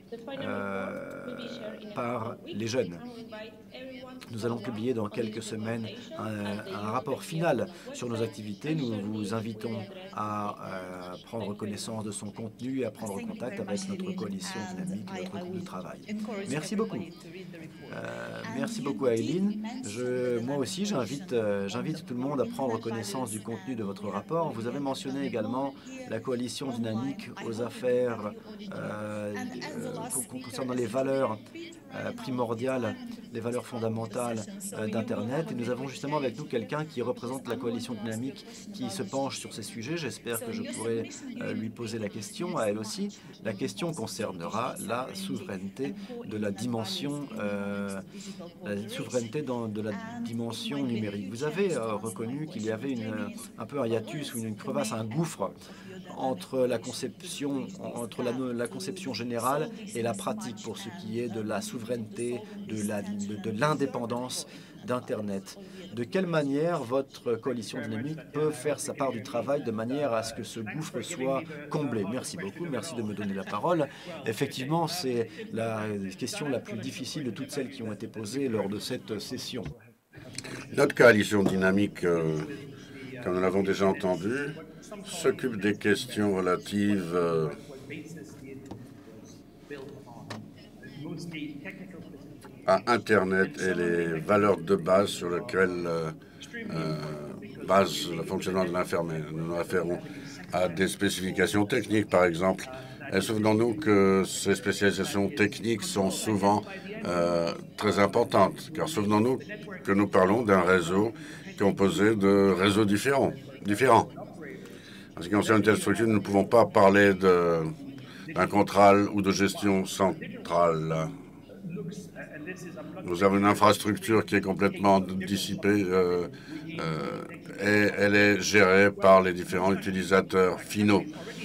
par les jeunes. Nous allons publier dans quelques semaines un rapport final sur nos activités. Nous vous invitons à prendre connaissance de son contenu et à prendre contact avec notre coalition dynamique et notre groupe de travail. Merci beaucoup. Merci beaucoup à Eileen. Moi aussi, j'invite tout le monde à prendre connaissance du contenu de votre rapport. Vous avez mentionné également la coalition dynamique aux affaires concernant les valeurs primordiales, les valeurs fondamentales d'Internet. Et nous avons justement avec nous quelqu'un qui représente la coalition dynamique qui se penche sur ces sujets. J'espère que je pourrai lui poser la question, à elle aussi. La question concernera la souveraineté de la dimension, de la dimension numérique. Vous avez reconnu qu'il y avait un peu un hiatus ou une crevasse, un gouffre entre la conception générale et la pratique pour ce qui est de la souveraineté, de l'indépendance d'Internet. De quelle manière votre coalition dynamique peut faire sa part du travail de manière à ce que ce gouffre soit comblé? Merci beaucoup, merci de me donner la parole. Effectivement, c'est la question la plus difficile de toutes celles qui ont été posées lors de cette session. Notre coalition dynamique, comme nous l'avons déjà entendu, s'occupe des questions relatives à Internet et les valeurs de base sur lesquelles base le fonctionnement de l'infirmière. Nous nous référons à des spécifications techniques, par exemple. Et souvenons-nous que ces spécialisations techniques sont souvent très importantes, car souvenons-nous que nous parlons d'un réseau composé de réseaux différents. En ce qui concerne une telle structure, nous ne pouvons pas parler d'un contrôle ou de gestion centrale. Nous avons une infrastructure qui est complètement dissipée et elle est gérée par les différents utilisateurs finaux.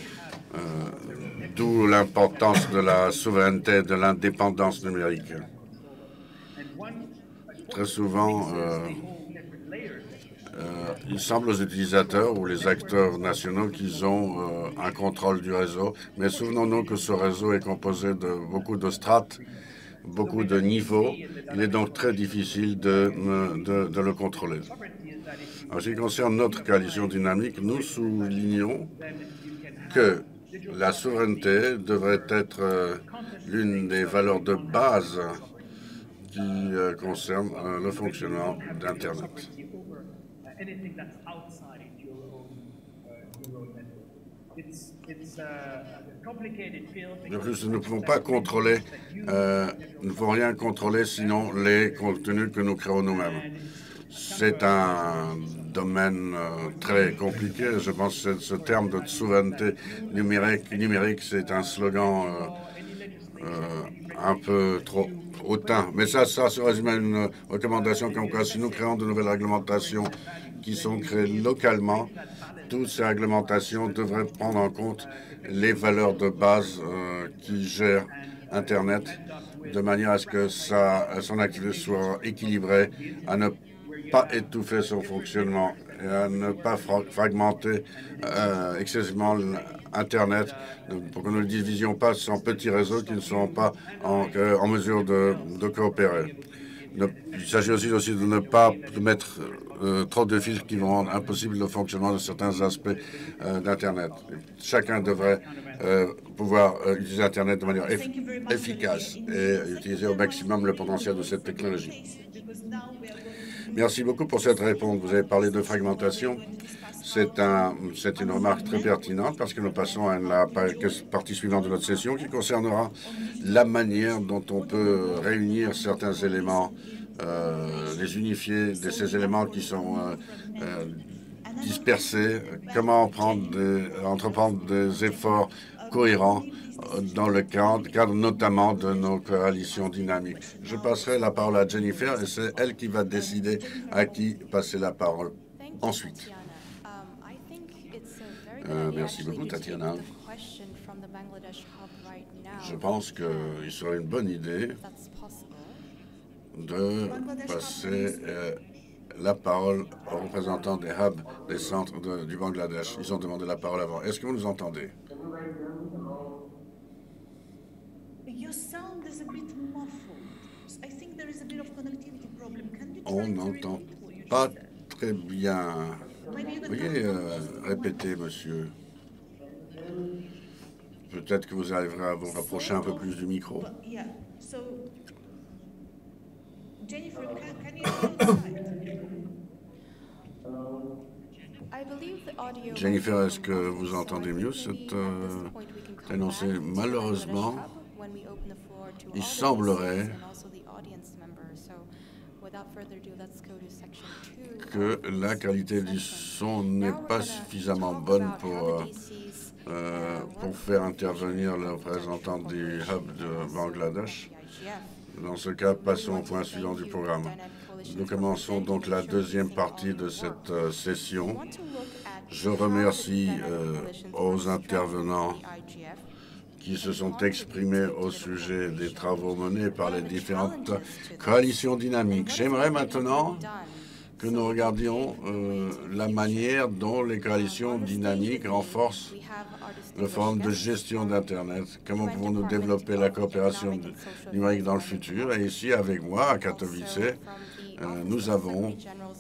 D'où l'importance de la souveraineté, de l'indépendance numérique. Très souvent, il semble aux utilisateurs ou les acteurs nationaux qu'ils ont un contrôle du réseau, mais souvenons-nous que ce réseau est composé de beaucoup de strates, beaucoup de niveaux. Il est donc très difficile de le contrôler. En ce qui concerne notre coalition dynamique, nous soulignons que la souveraineté devrait être l'une des valeurs de base qui concerne le fonctionnement d'Internet. De plus, nous ne pouvons pas contrôler, nous ne pouvons rien contrôler sinon les contenus que nous créons nous-mêmes. C'est un domaine très compliqué. Je pense que ce terme de souveraineté numérique, c'est un slogan un peu trop hautain. Mais ça se résume à une recommandation comme quoi si nous créons de nouvelles réglementations qui sont créées localement, toutes ces réglementations devraient prendre en compte les valeurs de base qui gèrent Internet, de manière à ce que son activité soit équilibrée, à ne pas étouffer son fonctionnement et à ne pas fragmenter excessivement Internet, pour que nous ne le divisions pas en petits réseaux qui ne seront pas en mesure de coopérer. Il s'agit aussi de ne pas mettre trop de filtres qui vont rendre impossible le fonctionnement de certains aspects d'Internet. Chacun devrait pouvoir utiliser Internet de manière efficace et utiliser au maximum le potentiel de cette technologie. Merci beaucoup pour cette réponse. Vous avez parlé de fragmentation. C'est une remarque très pertinente parce que nous passons à la partie suivante de notre session qui concernera la manière dont on peut réunir certains éléments, les unifier de ces éléments qui sont dispersés, comment entreprendre des efforts cohérent dans le cadre notamment de nos coalitions dynamiques. Je passerai la parole à Jennifer et c'est elle qui va décider à qui passer la parole ensuite. Merci beaucoup, Tatiana. Je pense qu'il serait une bonne idée de passer la parole aux représentants des hubs, des centres du Bangladesh. Ils ont demandé la parole avant. Est-ce que vous nous entendez? On n'entend pas très bien. Veuillez répéter, monsieur. Peut-être que vous arriverez à vous rapprocher un peu plus du micro. Jennifer, est-ce que vous entendez mieux cette énoncé? Malheureusement, il semblerait que la qualité du son n'est pas suffisamment bonne pour faire intervenir le représentant du hub de Bangladesh. Dans ce cas, passons au point suivant du programme. Nous commençons donc la deuxième partie de cette session. Je remercie aux intervenants qui se sont exprimés au sujet des travaux menés par les différentes coalitions dynamiques. J'aimerais maintenant que nous regardions la manière dont les coalitions dynamiques renforcent le forum de gestion d'Internet. Comment pouvons-nous développer la coopération numérique dans le futur? Et ici, avec moi, à Katowice, nous avons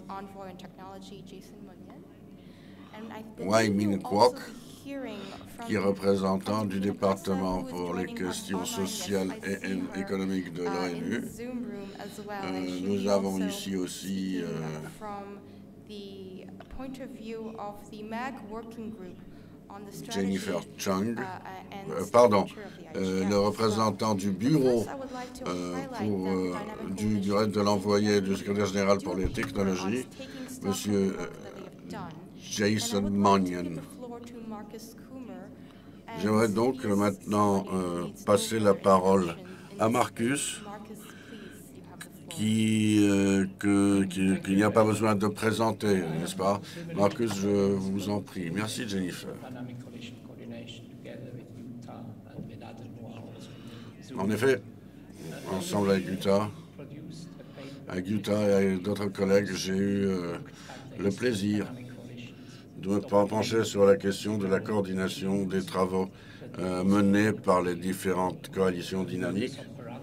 Wai Min Kwok, qui est représentant du département pour les questions sociales et économiques de l'ONU. Nous avons ici aussi Jennifer Chung, le représentant du bureau de l'envoyé du secrétaire général pour les technologies, Monsieur Jason Manion. J'aimerais donc maintenant passer la parole à Marcus, qu'il n'y a pas besoin de présenter, n'est-ce pas? Marcus, je vous en prie. Merci, Jennifer. En effet, ensemble avec Utah et avec d'autres collègues, j'ai eu le plaisir de me pencher sur la question de la coordination des travaux menés par les différentes coalitions dynamiques.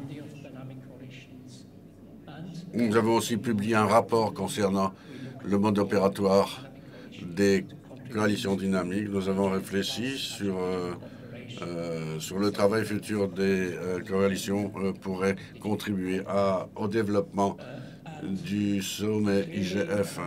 Nous avons aussi publié un rapport concernant le mode opératoire des coalitions dynamiques. Nous avons réfléchi sur le travail futur des coalitions pourrait contribuer au développement du sommet IGF.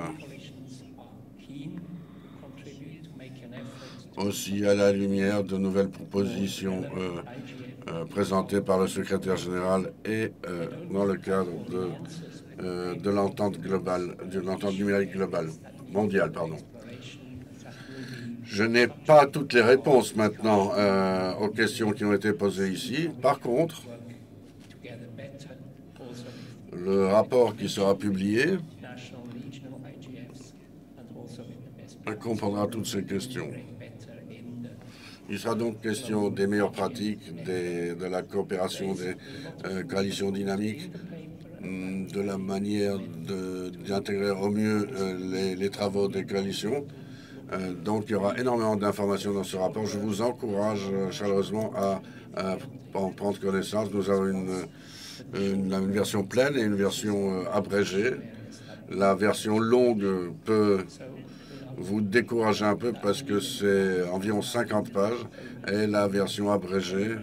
Aussi à la lumière de nouvelles propositions présentées par le secrétaire général et dans le cadre de l'entente globale, de l'entente numérique mondiale, pardon. Je n'ai pas toutes les réponses maintenant aux questions qui ont été posées ici. Par contre, le rapport qui sera publié comprendra toutes ces questions. Il sera donc question des meilleures pratiques, de la coopération des coalitions dynamiques, de la manière d'intégrer au mieux les travaux des coalitions. Donc, il y aura énormément d'informations dans ce rapport. Je vous encourage chaleureusement à en prendre connaissance. Nous avons une version pleine et une version abrégée. La version longue peut vous décourager un peu parce que c'est environ 50 pages et la version abrégée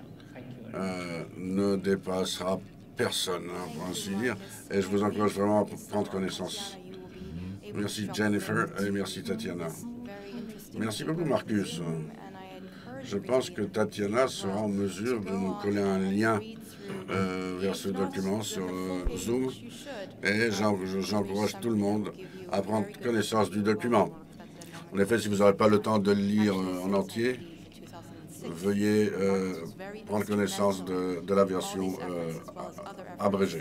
ne dépassera personne, hein, pour ainsi dire. Et je vous encourage vraiment à prendre connaissance. Merci Jennifer et merci Tatiana. Merci beaucoup Marcus. Je pense que Tatiana sera en mesure de nous coller un lien vers ce document sur Zoom et j'encourage tout le monde à prendre connaissance du document. En effet, si vous n'aurez pas le temps de le lire en entier, veuillez prendre connaissance de la version abrégée.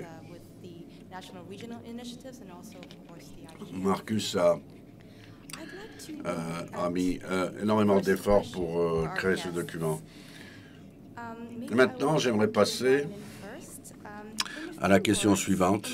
Marcus a mis énormément d'efforts pour créer ce document. Maintenant, j'aimerais passer à la question suivante.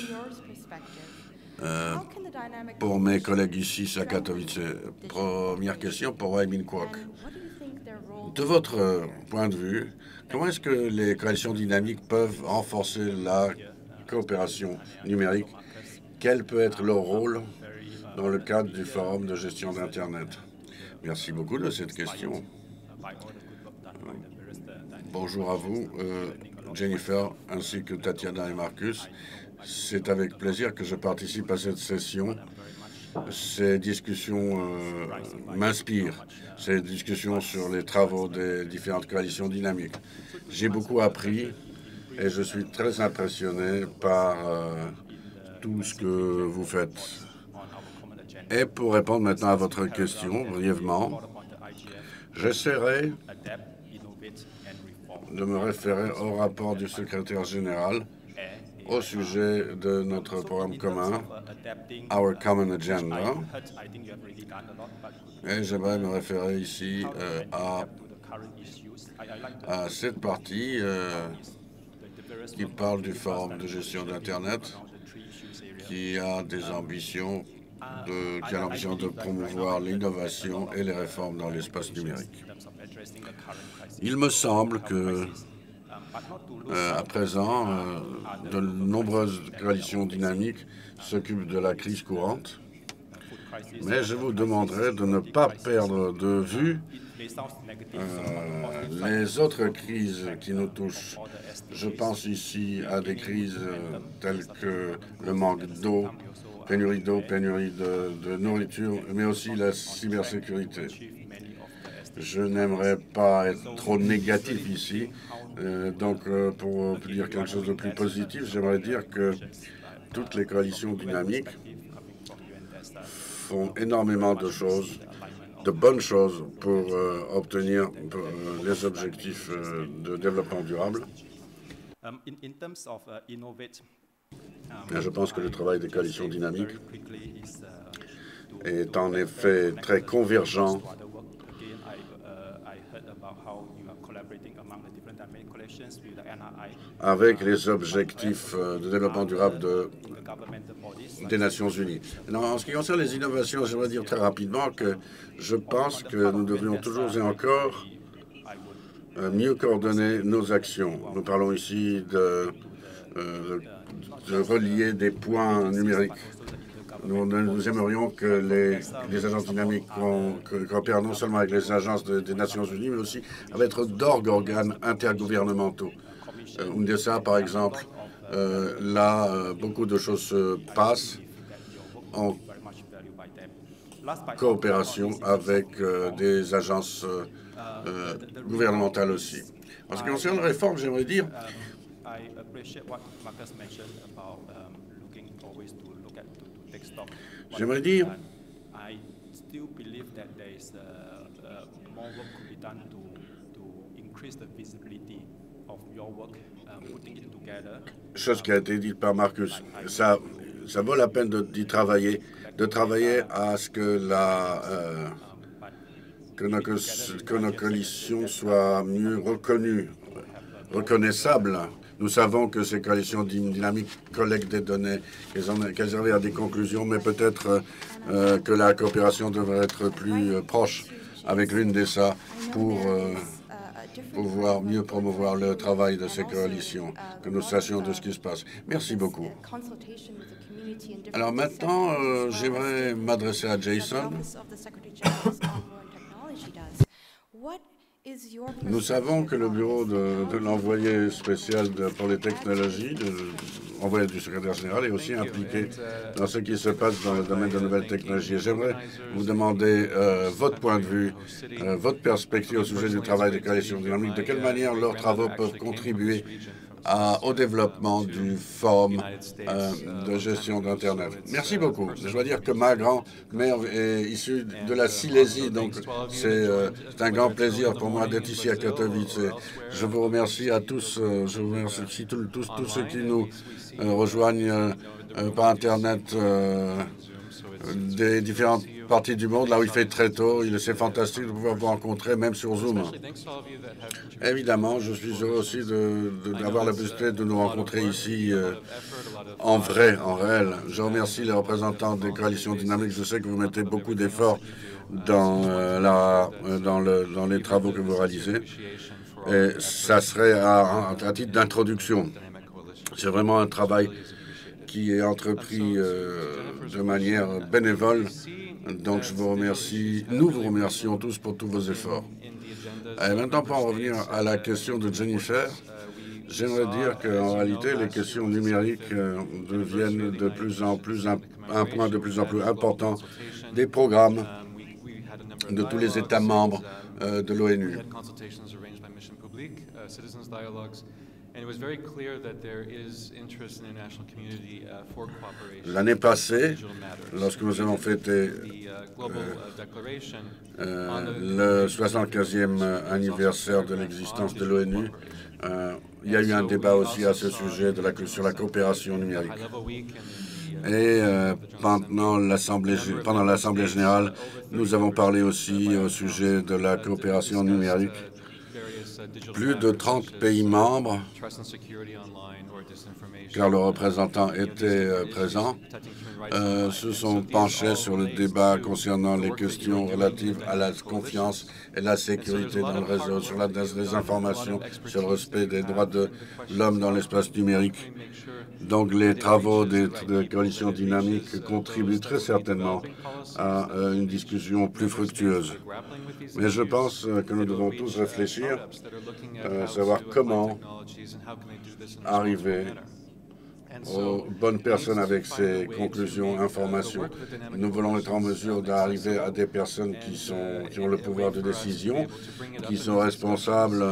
Pour mes collègues ici à Katowice, première question pour Wai-Min Kwok. De votre point de vue, comment est-ce que les coalitions dynamiques peuvent renforcer la coopération numérique? Quel peut être leur rôle dans le cadre du Forum de gestion d'Internet? Merci beaucoup de cette question. Bonjour à vous, Jennifer, ainsi que Tatiana et Marcus. C'est avec plaisir que je participe à cette session. Ces discussions m'inspirent, ces discussions sur les travaux des différentes coalitions dynamiques. J'ai beaucoup appris et je suis très impressionné par tout ce que vous faites. Et pour répondre maintenant à votre question, brièvement, j'essaierai de me référer au rapport du secrétaire général au sujet de notre programme commun, Our Common Agenda. Et j'aimerais me référer ici à cette partie qui parle du Forum de gestion d'Internet, qui a des ambitions qui a l'ambition de promouvoir l'innovation et les réformes dans l'espace numérique. Il me semble que à présent, de nombreuses coalitions dynamiques s'occupent de la crise courante, mais je vous demanderai de ne pas perdre de vue les autres crises qui nous touchent. Je pense ici à des crises telles que le manque d'eau, pénurie de nourriture, mais aussi la cybersécurité. Je n'aimerais pas être trop négatif ici, donc pour dire quelque chose de plus positif, j'aimerais dire que toutes les coalitions dynamiques font énormément de choses, de bonnes choses pour obtenir les objectifs de développement durable. Et je pense que le travail des coalitions dynamiques est en effet très convergent avec les objectifs de développement durable des Nations Unies. Alors, en ce qui concerne les innovations, j'aimerais dire très rapidement que je pense que nous devrions toujours et encore mieux coordonner nos actions. Nous parlons ici de relier des points numériques. Nous aimerions que les agences dynamiques coopèrent non seulement avec les agences des Nations Unies, mais aussi avec d'autres organes intergouvernementaux. UNDESA, par exemple, là, beaucoup de choses se passent en coopération avec des agences gouvernementales aussi. En ce qui concerne la réforme, j'aimerais dire chose qui a été dite par Marcus, ça vaut la peine d'y travailler, à ce que nos coalitions soient mieux reconnaissables. Nous savons que ces coalitions dynamiques collectent des données, qu'elles arrivent à des conclusions, mais peut-être que la coopération devrait être plus proche avec l'UNDESA pour pouvoir mieux promouvoir le travail de ces coalitions, que nous sachions de ce qui se passe. Merci beaucoup. Alors maintenant, j'aimerais m'adresser à Jason. Nous savons que le bureau de l'envoyé spécial pour les technologies, envoyé du secrétaire général, est aussi impliqué dans ce qui se passe dans le domaine de nouvelles technologies. J'aimerais vous demander votre point de vue, votre perspective au sujet du travail des coalitions dynamiques. De quelle manière leurs travaux peuvent contribuer au développement du forum de gestion d'Internet. Merci beaucoup. Je dois dire que ma grand-mère est issue de la Silésie, donc c'est un grand plaisir pour moi d'être ici à Katowice. Je vous remercie à tous, je vous remercie tous ceux qui nous rejoignent par Internet des différentes parties du monde, là où il fait très tôt. C'est fantastique de pouvoir vous rencontrer, même sur Zoom. Évidemment, je suis heureux aussi d'avoir la possibilité de nous rencontrer ici en vrai, en réel. Je remercie les représentants des coalitions dynamiques. Je sais que vous mettez beaucoup d'efforts dans les travaux que vous réalisez. Et ça serait à titre d'introduction. C'est vraiment un travail qui est entrepris de manière bénévole. Donc, je vous remercie. Nous vous remercions tous pour tous vos efforts. Et maintenant, pour en revenir à la question de Jennifer, j'aimerais dire qu'en réalité, les questions numériques deviennent de plus en plus un point de plus en plus important des programmes de tous les États membres de l'ONU. L'année passée, lorsque nous avons fêté le 75e anniversaire de l'existence de l'ONU, il y a eu un débat aussi à ce sujet sur la coopération numérique. Et pendant l'Assemblée générale, nous avons parlé aussi au sujet de la coopération numérique. Plus de 30 pays membres, car le représentant était présent, se sont penchés sur le débat concernant les questions relatives à la confiance et la sécurité dans le réseau, sur la désinformation, sur le respect des droits de l'homme dans l'espace numérique. Donc, les travaux des coalitions dynamiques contribuent très certainement à une discussion plus fructueuse. Mais je pense que nous devons tous réfléchir, savoir comment arriver aux bonnes personnes avec ces conclusions, informations. Nous voulons être en mesure d'arriver à des personnes qui ont le pouvoir de décision, qui sont responsables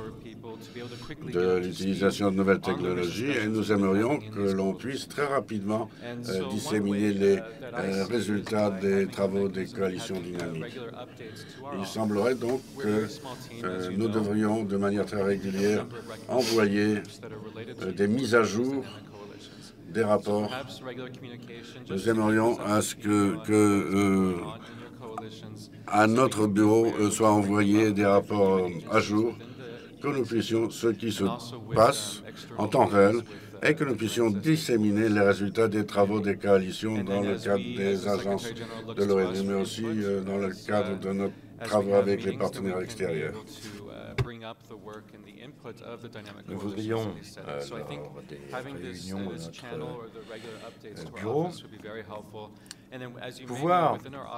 de l'utilisation de nouvelles technologies, et nous aimerions que l'on puisse très rapidement disséminer les résultats des travaux des coalitions dynamiques. Il semblerait donc que nous devrions de manière très régulière envoyer des mises à jour des rapports. Nous aimerions à ce que à notre bureau soient envoyés des rapports à jour, que nous puissions, ce qui se passe en temps réel, et que nous puissions disséminer les résultats des travaux des coalitions dans le cadre des agences de l'ONU, mais aussi dans le cadre de nos travaux avec les partenaires extérieurs. Nous voudrions, lors des réunions de notre bureau, pouvoir,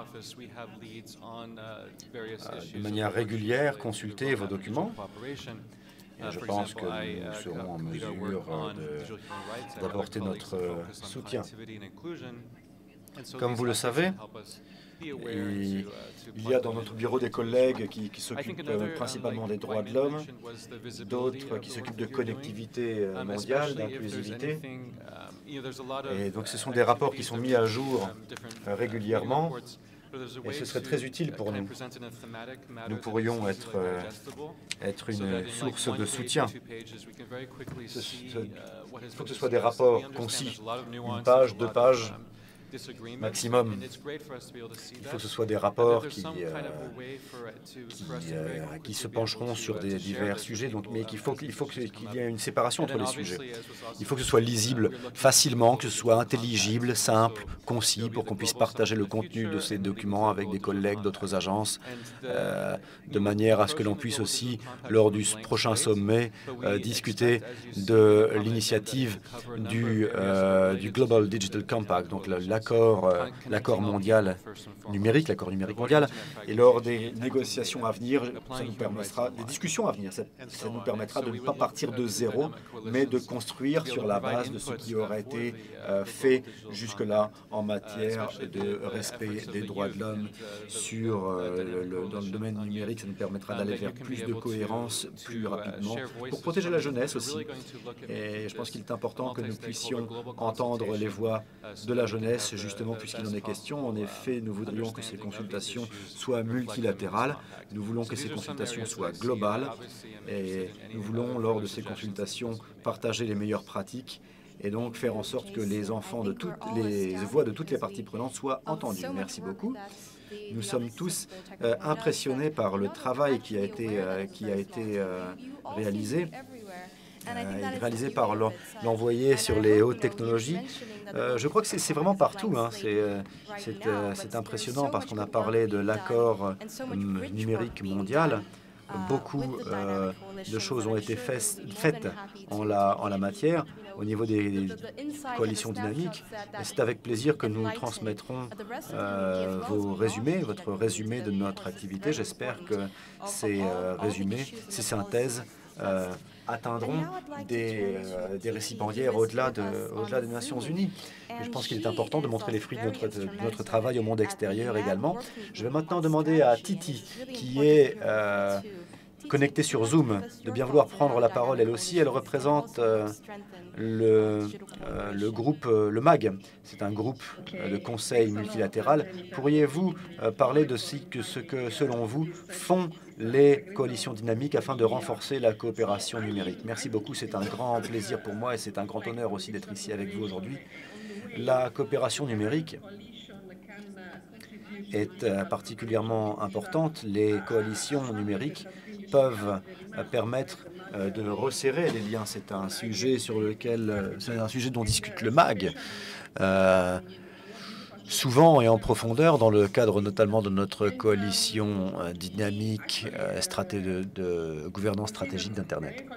de manière régulière, consulter vos documents. Et je pense que nous serons en mesure d'apporter notre soutien. Comme vous le savez, il y a dans notre bureau des collègues qui s'occupent principalement des droits de l'homme, d'autres qui s'occupent de connectivité mondiale, d'inclusivité. Et donc ce sont des rapports qui sont mis à jour régulièrement, et ce serait très utile pour nous. Nous pourrions être une source de soutien. Il faut que ce soit des rapports concis, une page, 2 pages, maximum. Il faut que ce soit des rapports qui se pencheront sur des divers sujets, mais qu'il faut qu'il y ait une séparation entre les sujets. Il faut que ce soit lisible facilement, que ce soit intelligible, simple, concis, pour qu'on puisse partager le contenu de ces documents avec des collègues d'autres agences, de manière à ce que l'on puisse aussi, lors du prochain sommet, discuter de l'initiative du Global Digital Compact, donc l'accord mondial numérique, l'accord numérique mondial. Et lors des négociations à venir, des discussions à venir, ça nous permettra de ne pas partir de zéro, mais de construire sur la base de ce qui aurait été fait jusque-là en matière de respect des droits de l'homme dans le domaine numérique. Ça nous permettra d'aller vers plus de cohérence plus rapidement pour protéger la jeunesse aussi. Et je pense qu'il est important que nous puissions entendre les voix de la jeunesse, justement, puisqu'il en est question. En effet, nous voudrions que ces consultations soient multilatérales. Nous voulons que ces consultations soient globales. Et nous voulons, lors de ces consultations, partager les meilleures pratiques et donc faire en sorte que les voix de toutes les parties prenantes soient entendues. Merci beaucoup. Nous sommes tous impressionnés par le travail qui a été réalisé. Par l'envoyé sur les hautes technologies. Je crois que c'est vraiment partout. Hein. C'est impressionnant parce qu'on a parlé de l'accord numérique mondial. Beaucoup de choses ont été faites en la matière au niveau des coalitions dynamiques. Et c'est avec plaisir que nous transmettrons votre résumé de notre activité. J'espère que ces résumés, ces synthèses atteindront des récipiendaires au-delà des Nations Unies. Et je pense qu'il est important de montrer les fruits de notre travail au monde extérieur également. Je vais maintenant demander à Titi, qui est connectée sur Zoom, de bien vouloir prendre la parole elle aussi. Elle représente le groupe, le MAG. C'est un groupe de conseil multilatéral. Pourriez-vous parler de ce que, selon vous, font les coalitions dynamiques afin de renforcer la coopération numérique? Merci beaucoup, c'est un grand plaisir pour moi et c'est un grand honneur aussi d'être ici avec vous aujourd'hui. La coopération numérique est particulièrement importante. Les coalitions numériques peuvent permettre de resserrer les liens. C'est un sujet dont discute le MAG. Souvent et en profondeur, dans le cadre notamment de notre coalition dynamique de gouvernance stratégique d'Internet.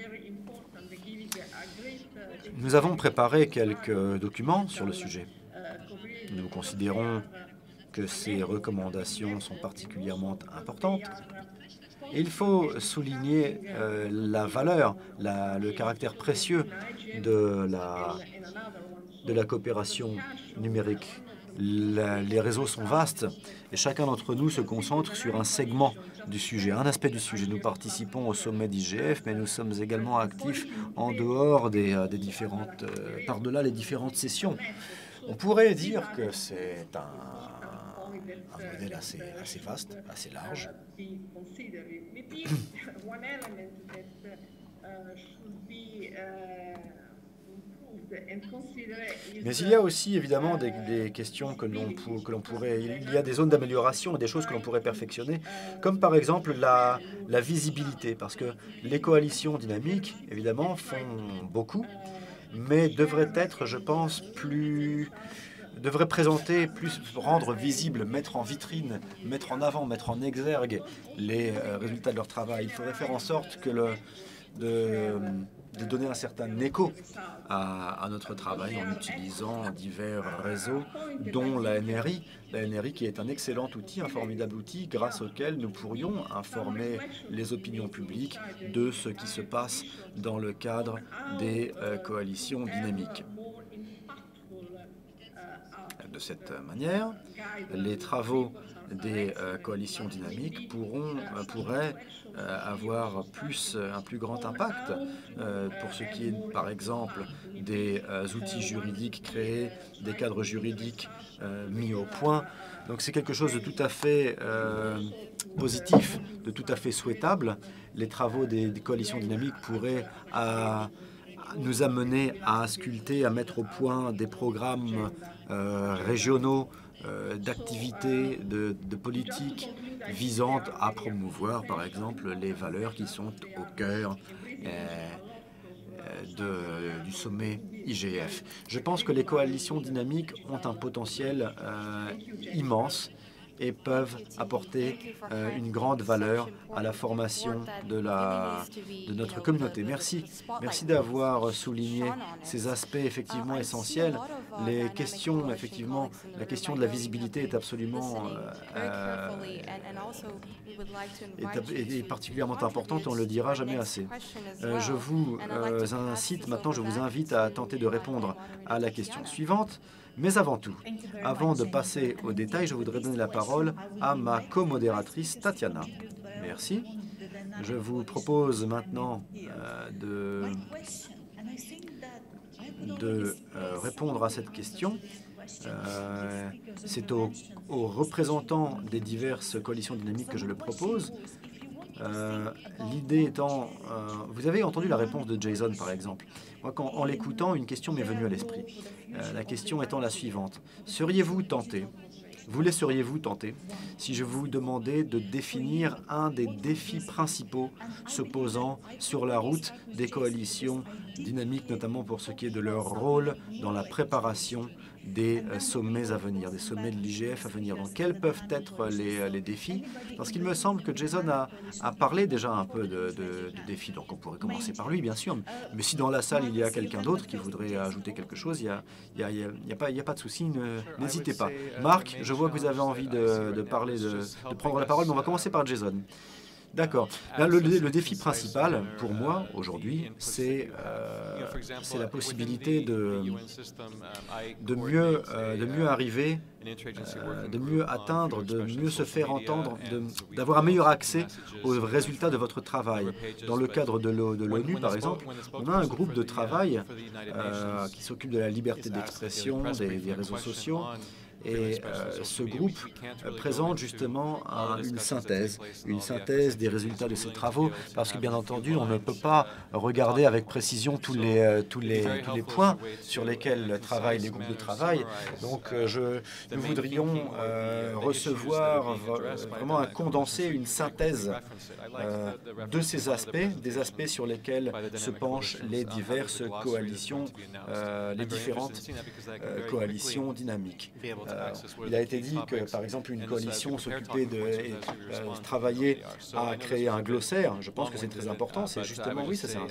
Nous avons préparé quelques documents sur le sujet. Nous considérons que ces recommandations sont particulièrement importantes. Et il faut souligner la valeur, le caractère précieux de la coopération numérique. Les réseaux sont vastes et chacun d'entre nous se concentre sur un segment du sujet, un aspect du sujet. Nous participons au sommet d'IGF, mais nous sommes également actifs en dehors par-delà les différentes sessions. On pourrait dire que c'est un modèle assez vaste, assez large. Mais il y a aussi évidemment des questions que l'on pourrait... Il y a des zones d'amélioration et des choses que l'on pourrait perfectionner, comme par exemple la visibilité, parce que les coalitions dynamiques, évidemment, font beaucoup, mais devraient être, je pense, devraient présenter plus, rendre visible, mettre en vitrine, mettre en avant, mettre en exergue les résultats de leur travail. Il faudrait faire en sorte de donner un certain écho à notre travail en utilisant divers réseaux, dont la NRI qui est un excellent outil, un formidable outil grâce auquel nous pourrions informer les opinions publiques de ce qui se passe dans le cadre des coalitions dynamiques. De cette manière, les travaux des coalitions dynamiques pourraient avoir un plus grand impact pour ce qui est, par exemple, des outils juridiques créés, des cadres juridiques mis au point. Donc c'est quelque chose de tout à fait positif, de tout à fait souhaitable. Les travaux des coalitions dynamiques pourraient nous amener à sculpter, à mettre au point des programmes régionaux d'activités, de politiques visant à promouvoir, par exemple, les valeurs qui sont au cœur du sommet IGF. Je pense que les coalitions dynamiques ont un potentiel immense et peuvent apporter une grande valeur à la formation de notre communauté. Merci. Merci d'avoir souligné ces aspects effectivement essentiels. Les questions, effectivement, la question de la visibilité est absolument est particulièrement importante, on ne le dira jamais assez. Je vous incite maintenant, je vous invite à tenter de répondre à la question suivante. Mais avant tout, avant de passer aux détails, je voudrais donner la parole à ma co-modératrice Tatiana. Merci. Je vous propose maintenant de répondre à cette question. C'est aux représentants des diverses coalitions dynamiques que je le propose. L'idée étant, vous avez entendu la réponse de Jason par exemple. Moi, en l'écoutant, une question m'est venue à l'esprit. La question étant la suivante. Vous laisseriez-vous tenter si je vous demandais de définir un des défis principaux se posant sur la route des coalitions dynamiques, notamment pour ce qui est de leur rôle dans la préparation des sommets à venir, des sommets de l'IGF à venir. Donc, quels peuvent être les défis? Parce qu'il me semble que Jason a parlé déjà un peu de défis. Donc, on pourrait commencer par lui, bien sûr. Mais si dans la salle, il y a quelqu'un d'autre qui voudrait ajouter quelque chose, il n'y a pas de souci, n'hésitez pas. Marc, je vois que vous avez envie de parler, de prendre la parole, mais on va commencer par Jason. D'accord. Le défi principal pour moi aujourd'hui, c'est la possibilité de mieux arriver, de mieux atteindre, de mieux se faire entendre, d'avoir un meilleur accès aux résultats de votre travail. Dans le cadre de l'ONU, par exemple, on a un groupe de travail qui s'occupe de la liberté d'expression, des réseaux sociaux. Et ce groupe présente justement une synthèse des résultats de ces travaux, parce que bien entendu, on ne peut pas regarder avec précision tous les points sur lesquels travaillent les groupes de travail. Donc, nous voudrions recevoir vraiment un condensé, une synthèse de ces aspects, des aspects sur lesquels se penchent les diverses coalitions, les différentes coalitions dynamiques. Il a été dit que, par exemple, une coalition s'occupait de travailler à créer un glossaire. Je pense que c'est très important. C'est justement, oui, c'est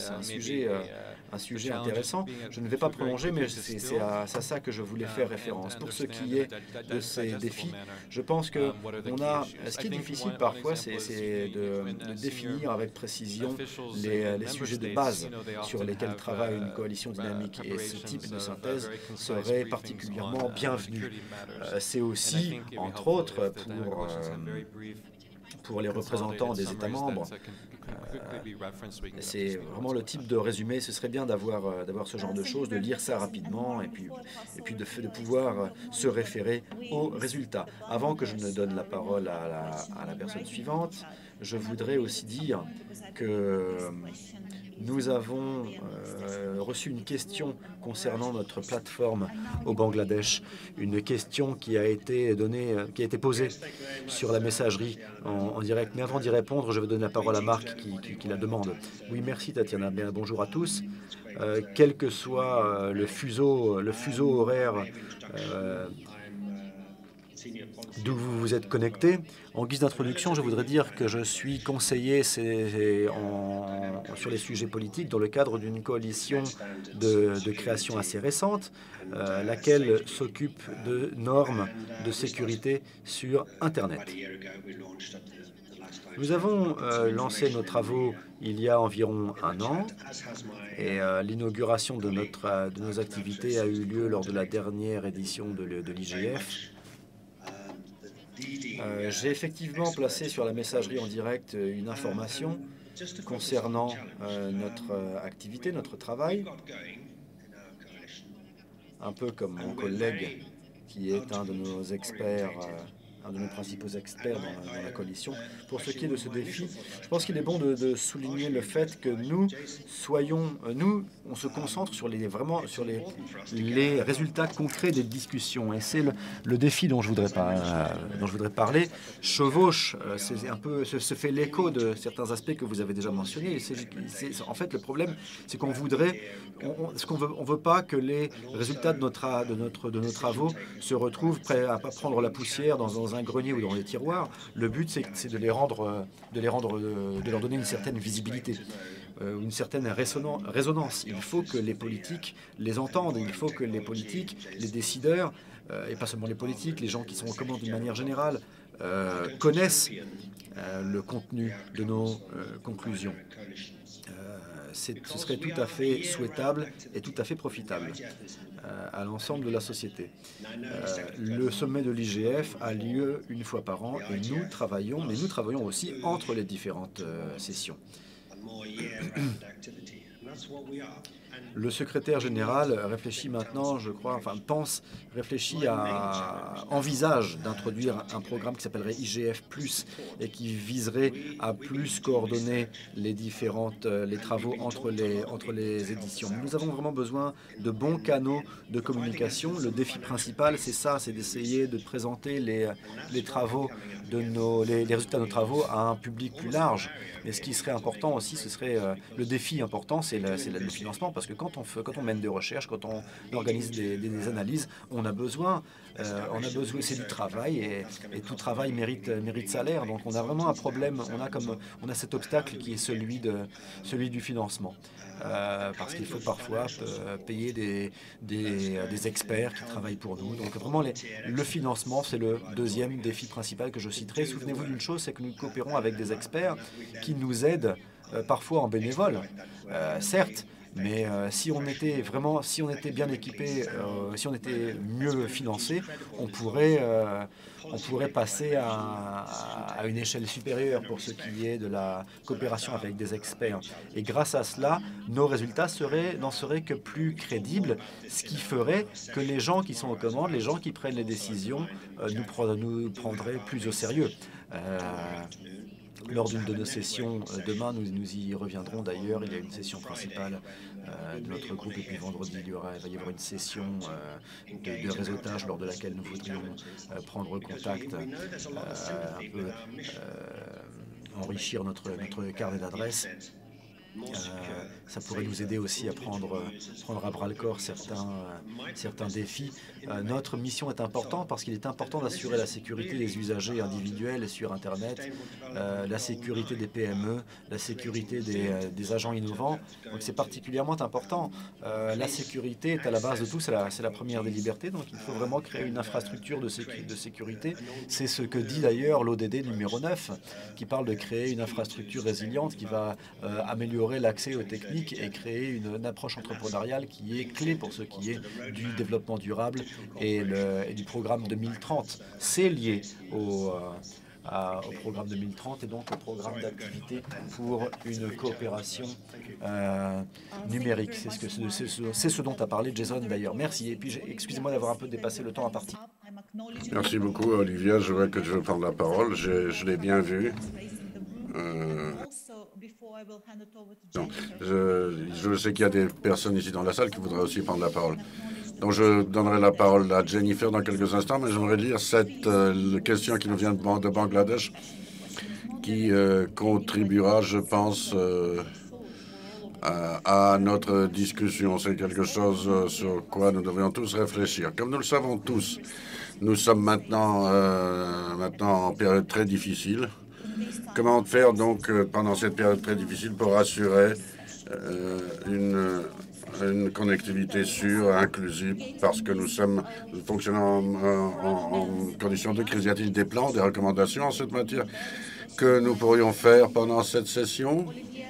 un sujet intéressant. Je ne vais pas prolonger, mais c'est à ça que je voulais faire référence. Pour ce qui est de ces défis, je pense que ce qui est difficile parfois, c'est de définir avec précision les sujets de base sur lesquels travaille une coalition dynamique. Et ce type de synthèse serait particulièrement bienvenu. C'est aussi, entre autres, pour les représentants des États membres, c'est vraiment le type de résumé. Ce serait bien d'avoir ce genre de choses, de lire ça rapidement et puis de pouvoir se référer aux résultats. Avant que je ne donne la parole à la personne suivante, je voudrais aussi dire que nous avons reçu une question concernant notre plateforme au Bangladesh, une question qui a été posée sur la messagerie en direct. Mais avant d'y répondre, je vais donner la parole à Marc qui la demande. Oui, merci Tatiana. Bien, bonjour à tous. Quel que soit le fuseau horaire d'où vous vous êtes connecté. En guise d'introduction, je voudrais dire que je suis conseiller sur les sujets politiques dans le cadre d'une coalition de création assez récente, laquelle s'occupe de normes de sécurité sur Internet. Nous avons lancé nos travaux il y a environ un an et l'inauguration de nos activités a eu lieu lors de la dernière édition de l'IGF. J'ai effectivement placé sur la messagerie en direct une information concernant notre activité, notre travail, un peu comme mon collègue qui est un de nos experts, un de nos principaux experts dans la coalition. Pour ce qui est de ce défi, je pense qu'il est bon de souligner le fait que on se concentre sur les résultats concrets des discussions. Et c'est le défi dont je voudrais parler, chevauche, se fait l'écho de certains aspects que vous avez déjà mentionnés. En fait, le problème, c'est qu'on veut pas que les résultats de nos travaux se retrouvent prêts à prendre la poussière dans un un grenier ou dans des tiroirs. Le but, c'est de leur donner une certaine visibilité, une certaine résonance. Il faut que les politiques les entendent, il faut que les politiques, les décideurs, et pas seulement les politiques, les gens qui sont aux commandes d'une manière générale, connaissent le contenu de nos conclusions. Ce serait tout à fait souhaitable et tout à fait profitable à l'ensemble de la société. Le sommet de l'IGF a lieu une fois par an et nous travaillons aussi entre les différentes sessions. Le secrétaire général réfléchit maintenant, je crois, envisage d'introduire un programme qui s'appellerait IGF+, et qui viserait à plus coordonner les travaux entre les éditions. Nous avons vraiment besoin de bons canaux de communication. Le défi principal, c'est ça, c'est d'essayer de présenter les résultats de nos travaux à un public plus large. Mais ce qui serait important aussi, ce serait le défi important, c'est le financement, parce que quand on mène des recherches, quand on organise des analyses, on a besoin, c'est du travail, et tout travail mérite salaire. Donc on a vraiment un problème, on a cet obstacle qui est celui du financement. Parce qu'il faut parfois payer des experts qui travaillent pour nous. Donc vraiment, le financement, c'est le deuxième défi principal que je citerai. Souvenez-vous d'une chose, c'est que nous coopérons avec des experts qui nous aident parfois en bénévole, certes, mais si on était bien équipé, si on était mieux financé, on pourrait passer à une échelle supérieure pour ce qui est de la coopération avec des experts. Et grâce à cela, nos résultats n'en seraient que plus crédibles, ce qui ferait que les gens qui sont aux commandes, les gens qui prennent les décisions, nous prendraient plus au sérieux. Lors d'une de nos sessions, demain, nous y reviendrons d'ailleurs. Il y a une session principale de notre groupe, et puis vendredi, il va y avoir une session de réseautage lors de laquelle nous voudrions prendre contact, un peu enrichir notre carnet d'adresses. Ça pourrait nous aider aussi à prendre à bras-le-corps certains défis. Notre mission est importante parce qu'il est important d'assurer la sécurité des usagers individuels sur Internet, la sécurité des PME, la sécurité des agents innovants. Donc c'est particulièrement important. La sécurité est à la base de tout, c'est la première des libertés, donc il faut vraiment créer une infrastructure de sécurité. C'est ce que dit d'ailleurs l'ODD numéro 9, qui parle de créer une infrastructure résiliente qui va améliorer l'accès aux techniques et créer une approche entrepreneuriale qui est clé pour ce qui est du développement durable et du programme 2030. C'est lié au programme 2030 et donc au programme d'activité pour une coopération numérique. C'est ce dont a parlé Jason d'ailleurs. Merci. Et puis, excusez-moi d'avoir un peu dépassé le temps imparti. Merci beaucoup, Olivia. Je vois que tu veux prendre la parole. Je l'ai bien vu. Je sais qu'il y a des personnes ici dans la salle qui voudraient aussi prendre la parole. Donc je donnerai la parole à Jennifer dans quelques instants, mais j'aimerais lire cette question qui nous vient de Bangladesh, qui contribuera, je pense, à notre discussion. C'est quelque chose sur quoi nous devrions tous réfléchir. Comme nous le savons tous, nous sommes maintenant en période très difficile. Comment faire donc pendant cette période très difficile pour assurer une connectivité sûre, inclusive, parce que nous fonctionnons en conditions de crise. Y a-t-il des plans, des recommandations en cette matière que nous pourrions faire pendant cette session?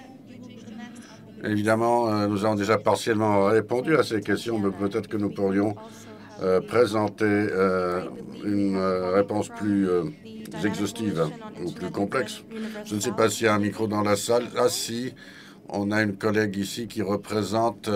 Évidemment, nous avons déjà partiellement répondu à ces questions, mais peut-être que nous pourrions présenter une réponse plus exhaustive ou plus complexe. Je ne sais pas s'il y a un micro dans la salle. Ah si, on a une collègue ici qui représente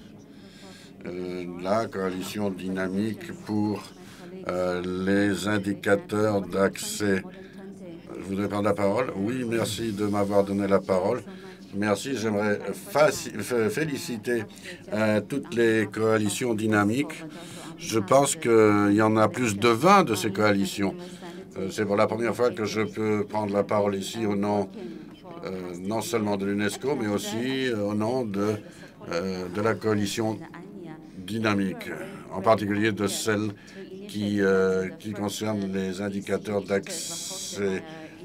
la coalition dynamique pour les indicateurs d'accès. Je voudrais prendre la parole. Oui, merci de m'avoir donné la parole. Merci. J'aimerais féliciter toutes les coalitions dynamiques. Je pense qu'il y en a plus de 20 de ces coalitions. C'est pour la première fois que je peux prendre la parole ici au nom non seulement de l'UNESCO, mais aussi au nom de la coalition dynamique, en particulier de celle qui concerne les indicateurs d'accès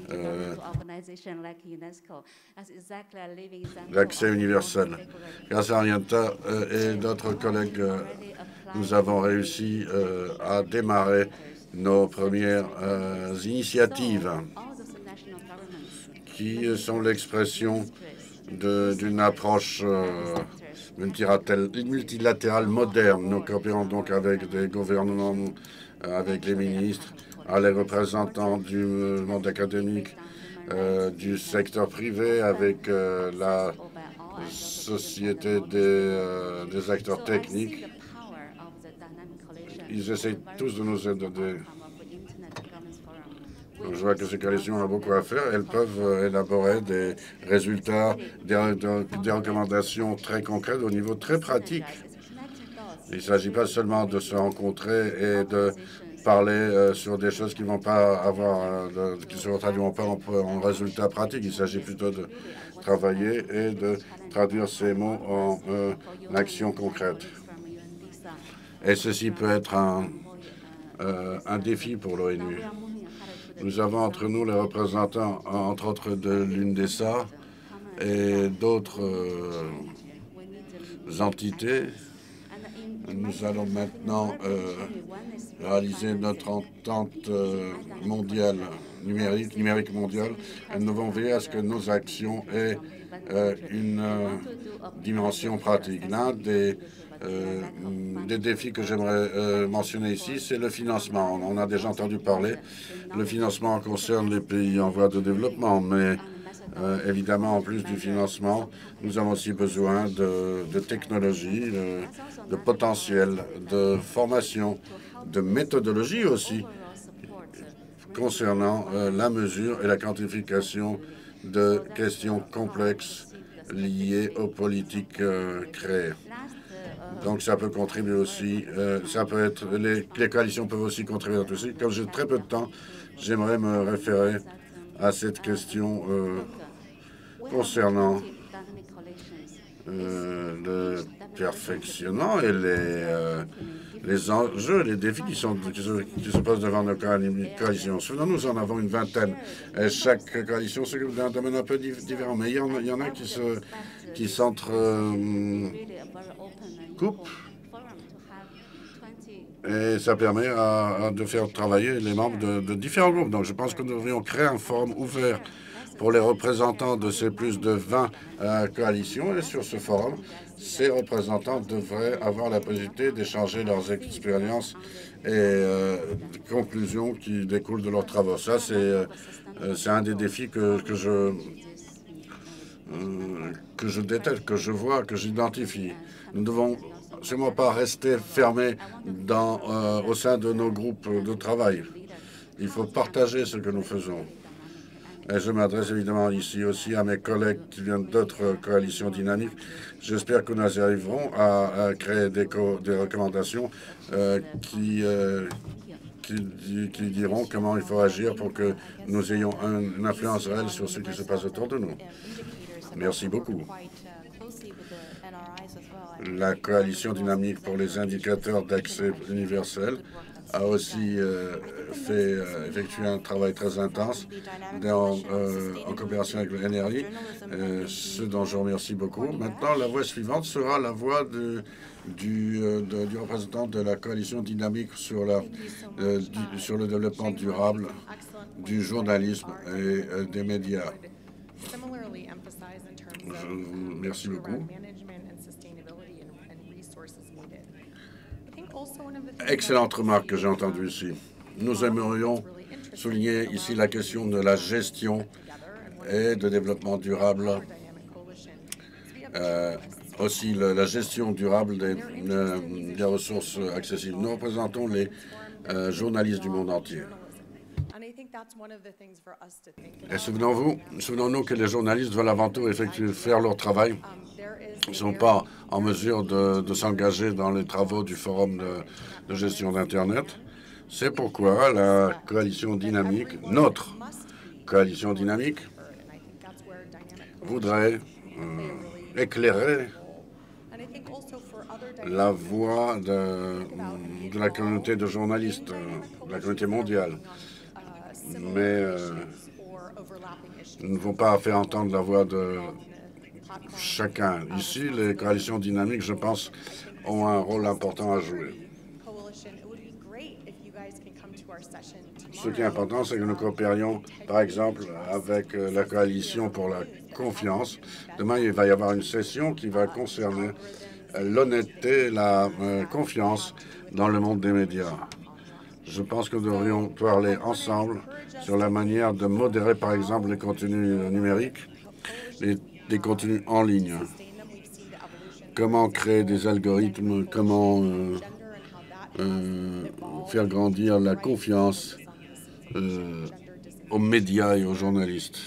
l'accès universel. Grâce à Arianta et d'autres collègues, nous avons réussi à démarrer nos premières initiatives qui sont l'expression d'une approche multilatérale moderne. Nous coopérons donc avec des gouvernements, avec les ministres, les représentants du monde académique, du secteur privé, avec la société des acteurs techniques. Ils essayent tous de nous aider. Je vois que ces coalitions ont beaucoup à faire. Elles peuvent élaborer des résultats, des recommandations très concrètes au niveau très pratique. Il ne s'agit pas seulement de se rencontrer et de parler sur des choses qui vont pas avoir, qui ne se traduiront pas en résultats pratiques. Il s'agit plutôt de travailler et de traduire ces mots en actions concrètes. Et ceci peut être un défi pour l'ONU. Nous avons entre nous les représentants, entre autres, de l'UNDESA et d'autres entités. Nous allons maintenant réaliser notre entente mondiale, numérique mondiale. Et nous devons veiller à ce que nos actions aient une dimension pratique. L'un des défis que j'aimerais mentionner ici, c'est le financement. On a déjà entendu parler. Le financement concerne les pays en voie de développement, mais évidemment, en plus du financement, nous avons aussi besoin de technologie, de potentiel, de formation, de méthodologie aussi, concernant la mesure et la quantification de questions complexes liées aux politiques créées. Donc, ça peut contribuer aussi, ça peut être, les coalitions peuvent aussi contribuer à aussi. Comme j'ai très peu de temps, j'aimerais me référer à cette question concernant le perfectionnement et les enjeux, les défis qui se posent devant nos coalitions. Souvenons-nous, nous en avons une vingtaine. Et chaque coalition s'occupe d'un domaine un peu différent. Mais il y en a qui s'entrecoupent. Et ça permet de faire travailler les membres de différents groupes. Donc, je pense que nous devrions créer un forum ouvert pour les représentants de ces plus de 20 coalitions. Et sur ce forum, ces représentants devraient avoir la possibilité d'échanger leurs expériences et conclusions qui découlent de leurs travaux. Ça, c'est un des défis que je détecte, que je vois, que j'identifie. Nous ne devons sûrement pas rester fermés au sein de nos groupes de travail. Il faut partager ce que nous faisons. Et je m'adresse évidemment ici aussi à mes collègues qui viennent d'autres coalitions dynamiques. J'espère que nous arriverons à créer des recommandations qui diront comment il faut agir pour que nous ayons une influence réelle sur ce qui se passe autour de nous. Merci beaucoup. La coalition dynamique pour les indicateurs d'accès universel a aussi effectué un travail très intense en coopération avec le NRI, ce dont je remercie beaucoup. Maintenant, la voix suivante sera la voix du représentant de la coalition dynamique sur le développement durable, du journalisme et des médias. Merci beaucoup. Excellente remarque que j'ai entendue ici. Nous aimerions souligner ici la question de la gestion et de développement durable, aussi la gestion durable des ressources accessibles. Nous représentons les journalistes du monde entier. Et souvenons-nous que les journalistes veulent avant tout faire leur travail. Ils ne sont pas en mesure de s'engager dans les travaux du Forum de gestion d'Internet. C'est pourquoi la coalition dynamique, notre coalition dynamique, voudrait éclairer la voix de la communauté de journalistes, de la communauté mondiale. Mais nous ne pouvons pas faire entendre la voix de chacun. Ici, les coalitions dynamiques, je pense, ont un rôle important à jouer. Ce qui est important, c'est que nous coopérions, par exemple, avec la coalition pour la confiance. Demain, il va y avoir une session qui va concerner l'honnêteté, la confiance dans le monde des médias. Je pense que nous devrions parler ensemble sur la manière de modérer, par exemple, les contenus numériques, des contenus en ligne. Comment créer des algorithmes, comment faire grandir la confiance aux médias et aux journalistes.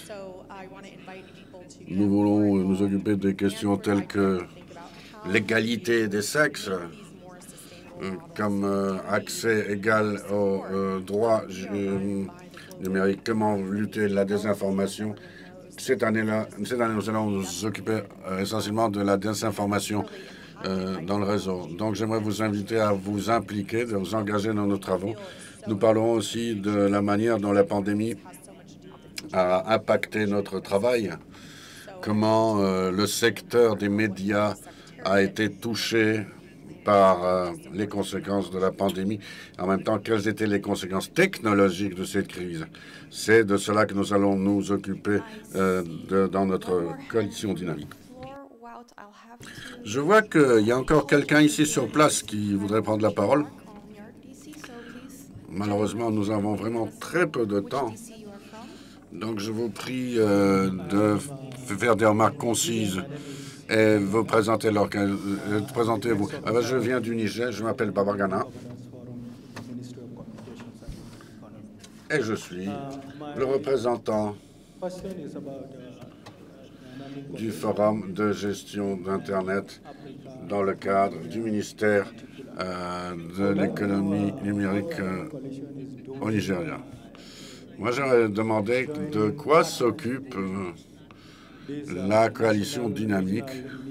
Nous voulons nous occuper des questions telles que l'égalité des sexes, comme accès égal aux droits numériques, comment lutter la désinformation. Cette année, nous allons nous occuper essentiellement de la désinformation dans le réseau. Donc, j'aimerais vous inviter à vous impliquer, de vous engager dans nos travaux. Nous parlerons aussi de la manière dont la pandémie a impacté notre travail, comment le secteur des médias a été touché par les conséquences de la pandémie. En même temps, quelles étaient les conséquences technologiques de cette crise? C'est de cela que nous allons nous occuper dans notre coalition dynamique. Je vois qu'il y a encore quelqu'un ici sur place qui voudrait prendre la parole. Malheureusement, nous avons vraiment très peu de temps. Donc, je vous prie de faire des remarques concises et vous présenter présentez-vous. Je viens du Niger, je m'appelle Babagana et je suis le représentant du Forum de gestion d'Internet dans le cadre du ministère de l'économie numérique au Nigeria. Moi, j'aimerais demander de quoi s'occupe la coalition dynamique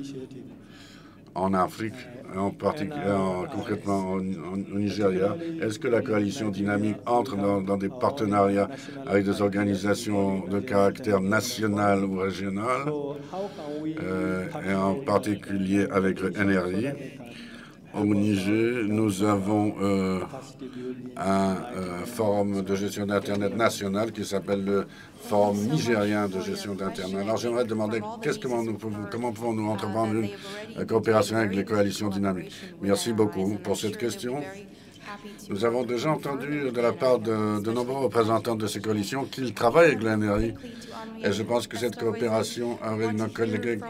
en Afrique, en particulier, concrètement au Nigeria. Est-ce que la coalition dynamique entre dans des partenariats avec des organisations de caractère national ou régional, et en particulier avec le NRI? Au Niger, nous avons un forum de gestion d'Internet national qui s'appelle le Forum nigérien de gestion d'Internet. Alors, j'aimerais demander comment pouvons-nous entreprendre une coopération avec les coalitions dynamiques. Merci beaucoup pour cette question. Nous avons déjà entendu de la part de nombreux représentants de ces coalitions qu'ils travaillent avec le NRI. Et je pense que cette coopération avec nos collègues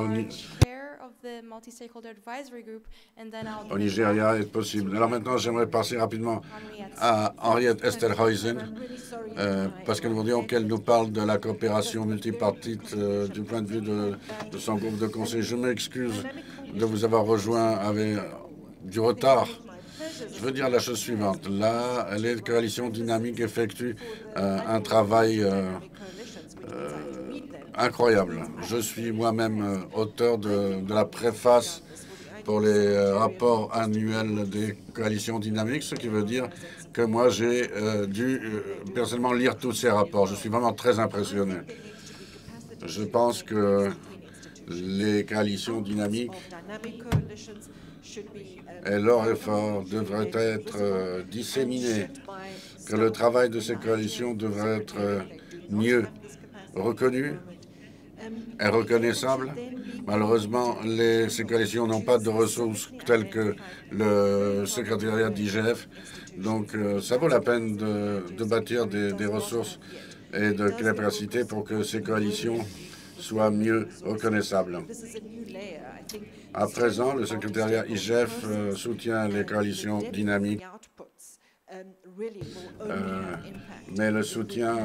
au Nigeria est possible. Alors maintenant, j'aimerais passer rapidement à Henriette Esterhuizen, parce que nous voudrions qu'elle nous parle de la coopération multipartite du point de vue de son groupe de conseil. Je m'excuse de vous avoir rejoint avec du retard. Je veux dire la chose suivante. Là, les coalitions dynamiques effectuent un travail incroyable. Je suis moi-même auteur de la préface pour les rapports annuels des coalitions dynamiques, ce qui veut dire que moi, j'ai dû personnellement lire tous ces rapports. Je suis vraiment très impressionné. Je pense que les coalitions dynamiques et leur effort devraient être disséminés, que le travail de ces coalitions devrait être mieux reconnu est reconnaissable. Malheureusement, ces coalitions n'ont pas de ressources telles que le secrétariat d'IGF. Donc, ça vaut la peine de bâtir des ressources et de capacité pour que ces coalitions soient mieux reconnaissables. À présent, le secrétariat IGF soutient les coalitions dynamiques, mais le soutien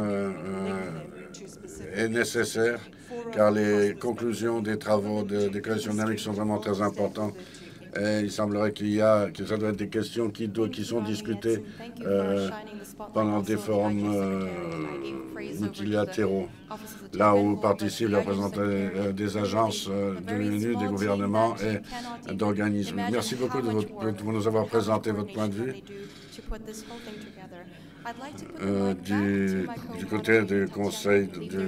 est nécessaire car les conclusions des travaux des coalitions dynamiques sont vraiment très importantes Et il semblerait que ça doit être des questions qui sont discutées pendant des forums multilatéraux, là où participent les représentants des agences de l'ONU, des gouvernements et d'organismes. Merci beaucoup de nous avoir présenté votre point de vue. Du côté du conseil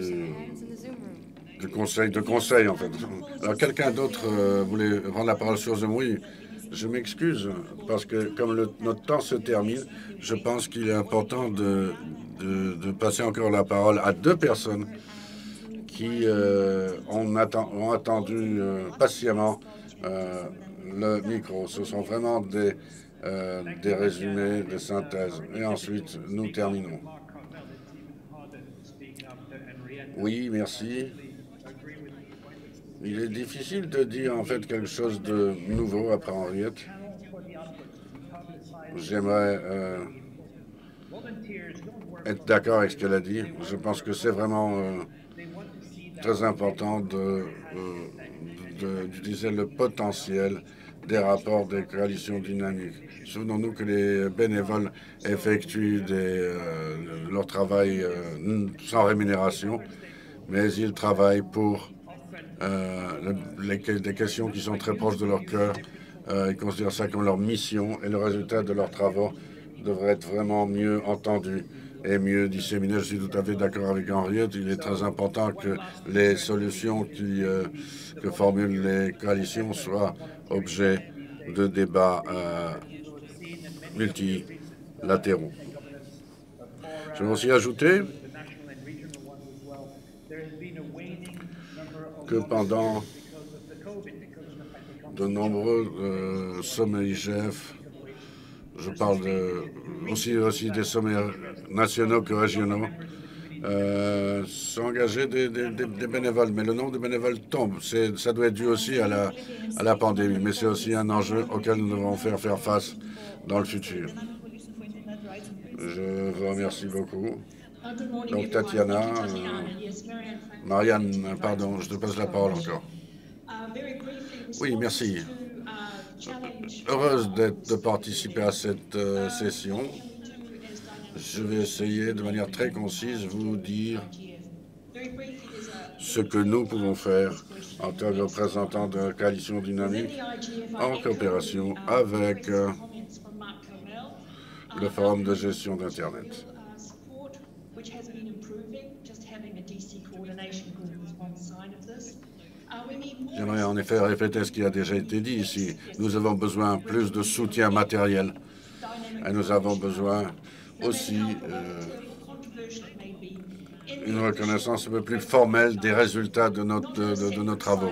de conseil, en fait. Alors, quelqu'un d'autre voulait prendre la parole sur Zoom? Oui, je m'excuse, parce que comme notre temps se termine, je pense qu'il est important de passer encore la parole à deux personnes qui ont attendu patiemment le micro. Ce sont vraiment des résumés, des synthèses. Et ensuite, nous terminons. Oui, merci. Il est difficile de dire en fait quelque chose de nouveau après Henriette. J'aimerais être d'accord avec ce qu'elle a dit. Je pense que c'est vraiment très important d'utiliser le potentiel des rapports des coalitions dynamiques. Souvenons-nous que les bénévoles effectuent leur travail sans rémunération, mais ils travaillent pour des questions qui sont très proches de leur cœur. Ils considèrent ça comme leur mission et le résultat de leurs travaux devrait être vraiment mieux entendu et mieux disséminé. Je suis tout à fait d'accord avec Henriette. Il est très important que les solutions que formulent les coalitions soient objet de débats multilatéraux. Je vais aussi ajouter que pendant de nombreux sommets IGF, je parle aussi des sommets nationaux que régionaux, sont engagés des bénévoles, mais le nombre de bénévoles tombe. Ça doit être dû aussi à la pandémie, mais c'est aussi un enjeu auquel nous devons faire face dans le futur. Je vous remercie beaucoup. Donc, Tatiana, Marianne, pardon, je te passe la parole encore. Oui, merci. Heureuse de participer à cette session. Je vais essayer de manière très concise vous dire ce que nous pouvons faire en tant que représentants de la coalition dynamique en coopération avec le Forum de gestion d'Internet. J'aimerais en effet répéter ce qui a déjà été dit ici. Nous avons besoin plus de soutien matériel et nous avons besoin aussi une reconnaissance un peu plus formelle des résultats de nos travaux.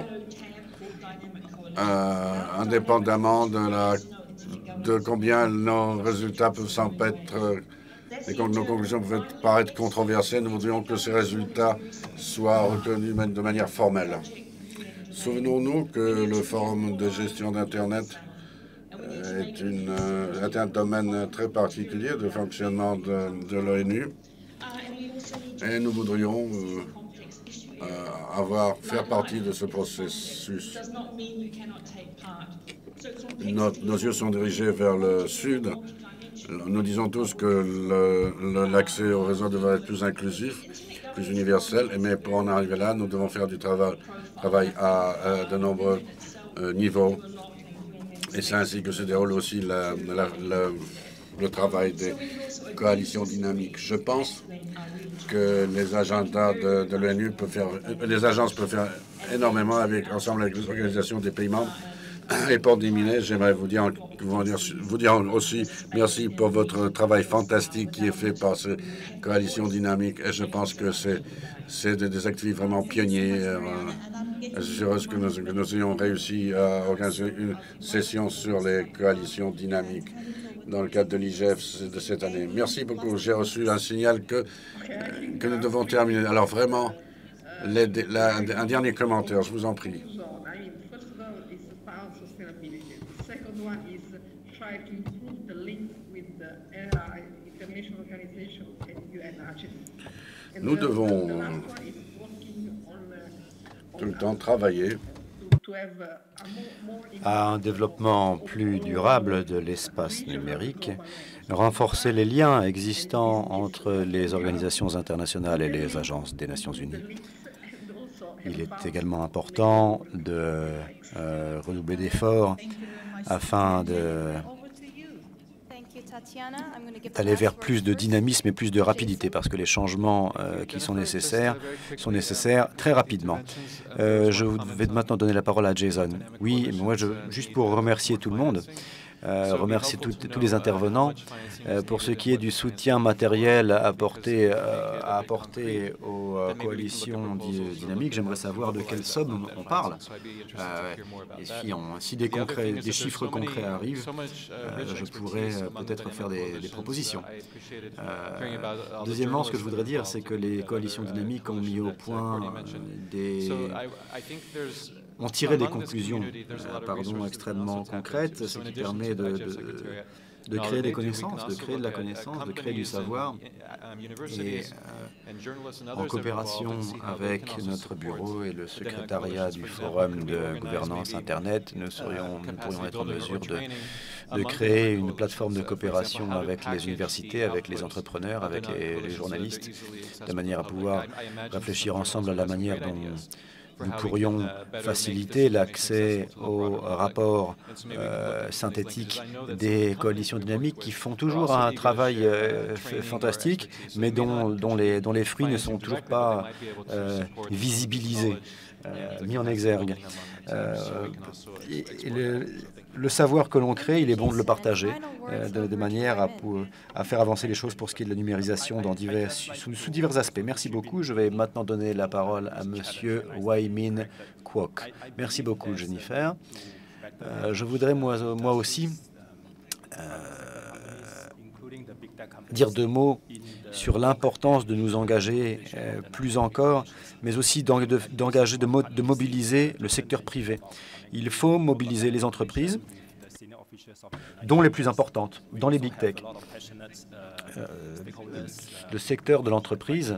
Indépendamment de combien nos résultats peuvent s'empêtre et quand nos conclusions peuvent paraître controversées, nous voudrions que ces résultats soient reconnus de manière formelle. Souvenons-nous que le Forum de gestion d'Internet est un domaine très particulier de fonctionnement de l'ONU et nous voudrions faire partie de ce processus. Nos yeux sont dirigés vers le sud. Nous disons tous que l'accès au réseau devrait être plus inclusif, plus universel, mais pour en arriver là, nous devons faire du travail à de nombreux niveaux. Et c'est ainsi que se déroule aussi le travail des coalitions dynamiques. Je pense que les agendas de l'ONU les agences peuvent faire énormément ensemble avec les organisations des pays membres. Et pour terminer, j'aimerais vous dire aussi merci pour votre travail fantastique qui est fait par ces coalitions dynamiques. Et je pense que c'est des activités vraiment pionniers. Je suis heureuse que nous ayons réussi à organiser une session sur les coalitions dynamiques dans le cadre de l'IGF de cette année. Merci beaucoup. J'ai reçu un signal que nous devons terminer. Alors vraiment, un dernier commentaire, je vous en prie. Nous devons tout le temps travailler à un développement plus durable de l'espace numérique, renforcer les liens existants entre les organisations internationales et les agences des Nations Unies. Il est également important de redoubler d'efforts afin d'aller vers plus de dynamisme et plus de rapidité, parce que les changements qui sont nécessaires très rapidement. Je vais maintenant donner la parole à Jason. Oui, moi, juste pour remercier tout le monde, remercier tous les intervenants pour ce qui est du soutien matériel à apporter aux coalitions dynamiques. J'aimerais savoir de quelle somme on parle. Si des chiffres concrets arrivent, je pourrais peut-être faire des propositions. Deuxièmement, ce que je voudrais dire, c'est que les coalitions dynamiques ont mis au point ont tiré des conclusions extrêmement concrètes, ce qui permet de créer des connaissances, de créer de la connaissance, de créer du savoir. Et en coopération avec notre bureau et le secrétariat du Forum de gouvernance Internet, nous pourrions être en mesure de créer une plateforme de coopération avec les universités, avec les entrepreneurs, avec les journalistes, de manière à pouvoir réfléchir ensemble à la manière dont nous pourrions faciliter l'accès aux rapports synthétiques des coalitions dynamiques qui font toujours un travail fantastique, mais dont les fruits ne sont toujours pas visibilisés, mis en exergue. Le savoir que l'on crée, il est bon de le partager de manière à faire avancer les choses pour ce qui est de la numérisation sous divers aspects. Merci beaucoup. Je vais maintenant donner la parole à Monsieur Wai Min Kwok. Merci beaucoup, Jennifer. Je voudrais moi aussi dire deux mots sur l'importance de nous engager plus encore, mais aussi de mobiliser le secteur privé. Il faut mobiliser les entreprises, dont les plus importantes, dans les big tech. Le secteur de l'entreprise,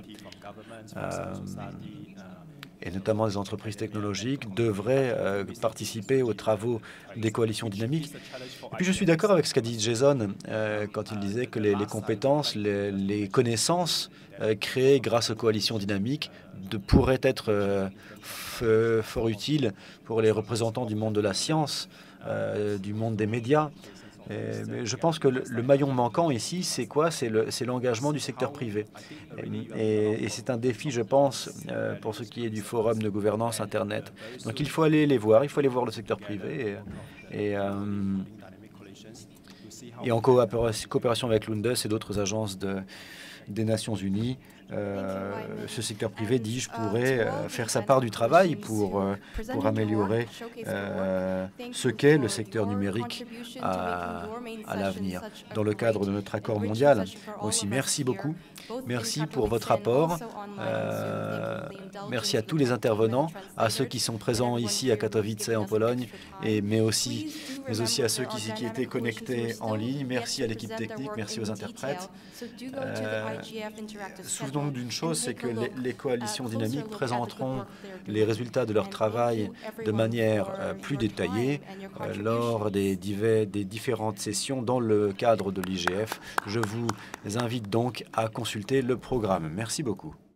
et notamment les entreprises technologiques, devraient participer aux travaux des coalitions dynamiques. Et puis je suis d'accord avec ce qu'a dit Jason quand il disait que les compétences, les connaissances créées grâce aux coalitions dynamiques pourraient être fort utiles pour les représentants du monde de la science, du monde des médias. Mais je pense que le maillon manquant ici, c'est quoi? C'est l'engagement du secteur privé. Et c'est un défi, je pense, pour ce qui est du forum de gouvernance Internet. Donc il faut aller les voir, il faut aller voir le secteur privé. Et en coopération avec l'UNDES et d'autres agences des Nations Unies, ce secteur privé, dis-je, pourrait faire sa part du travail pour améliorer ce qu'est le secteur numérique à l'avenir. Dans le cadre de notre accord mondial, aussi, merci beaucoup. Merci pour votre apport. Merci à tous les intervenants, à ceux qui sont présents ici à Katowice en Pologne, mais aussi à ceux qui étaient connectés en ligne. Merci à l'équipe technique, merci aux interprètes. Souvenons-nous d'une chose, c'est que les coalitions dynamiques présenteront les résultats de leur travail de manière plus détaillée lors des différentes sessions dans le cadre de l'IGF. Je vous invite donc à consulter le programme. Merci beaucoup.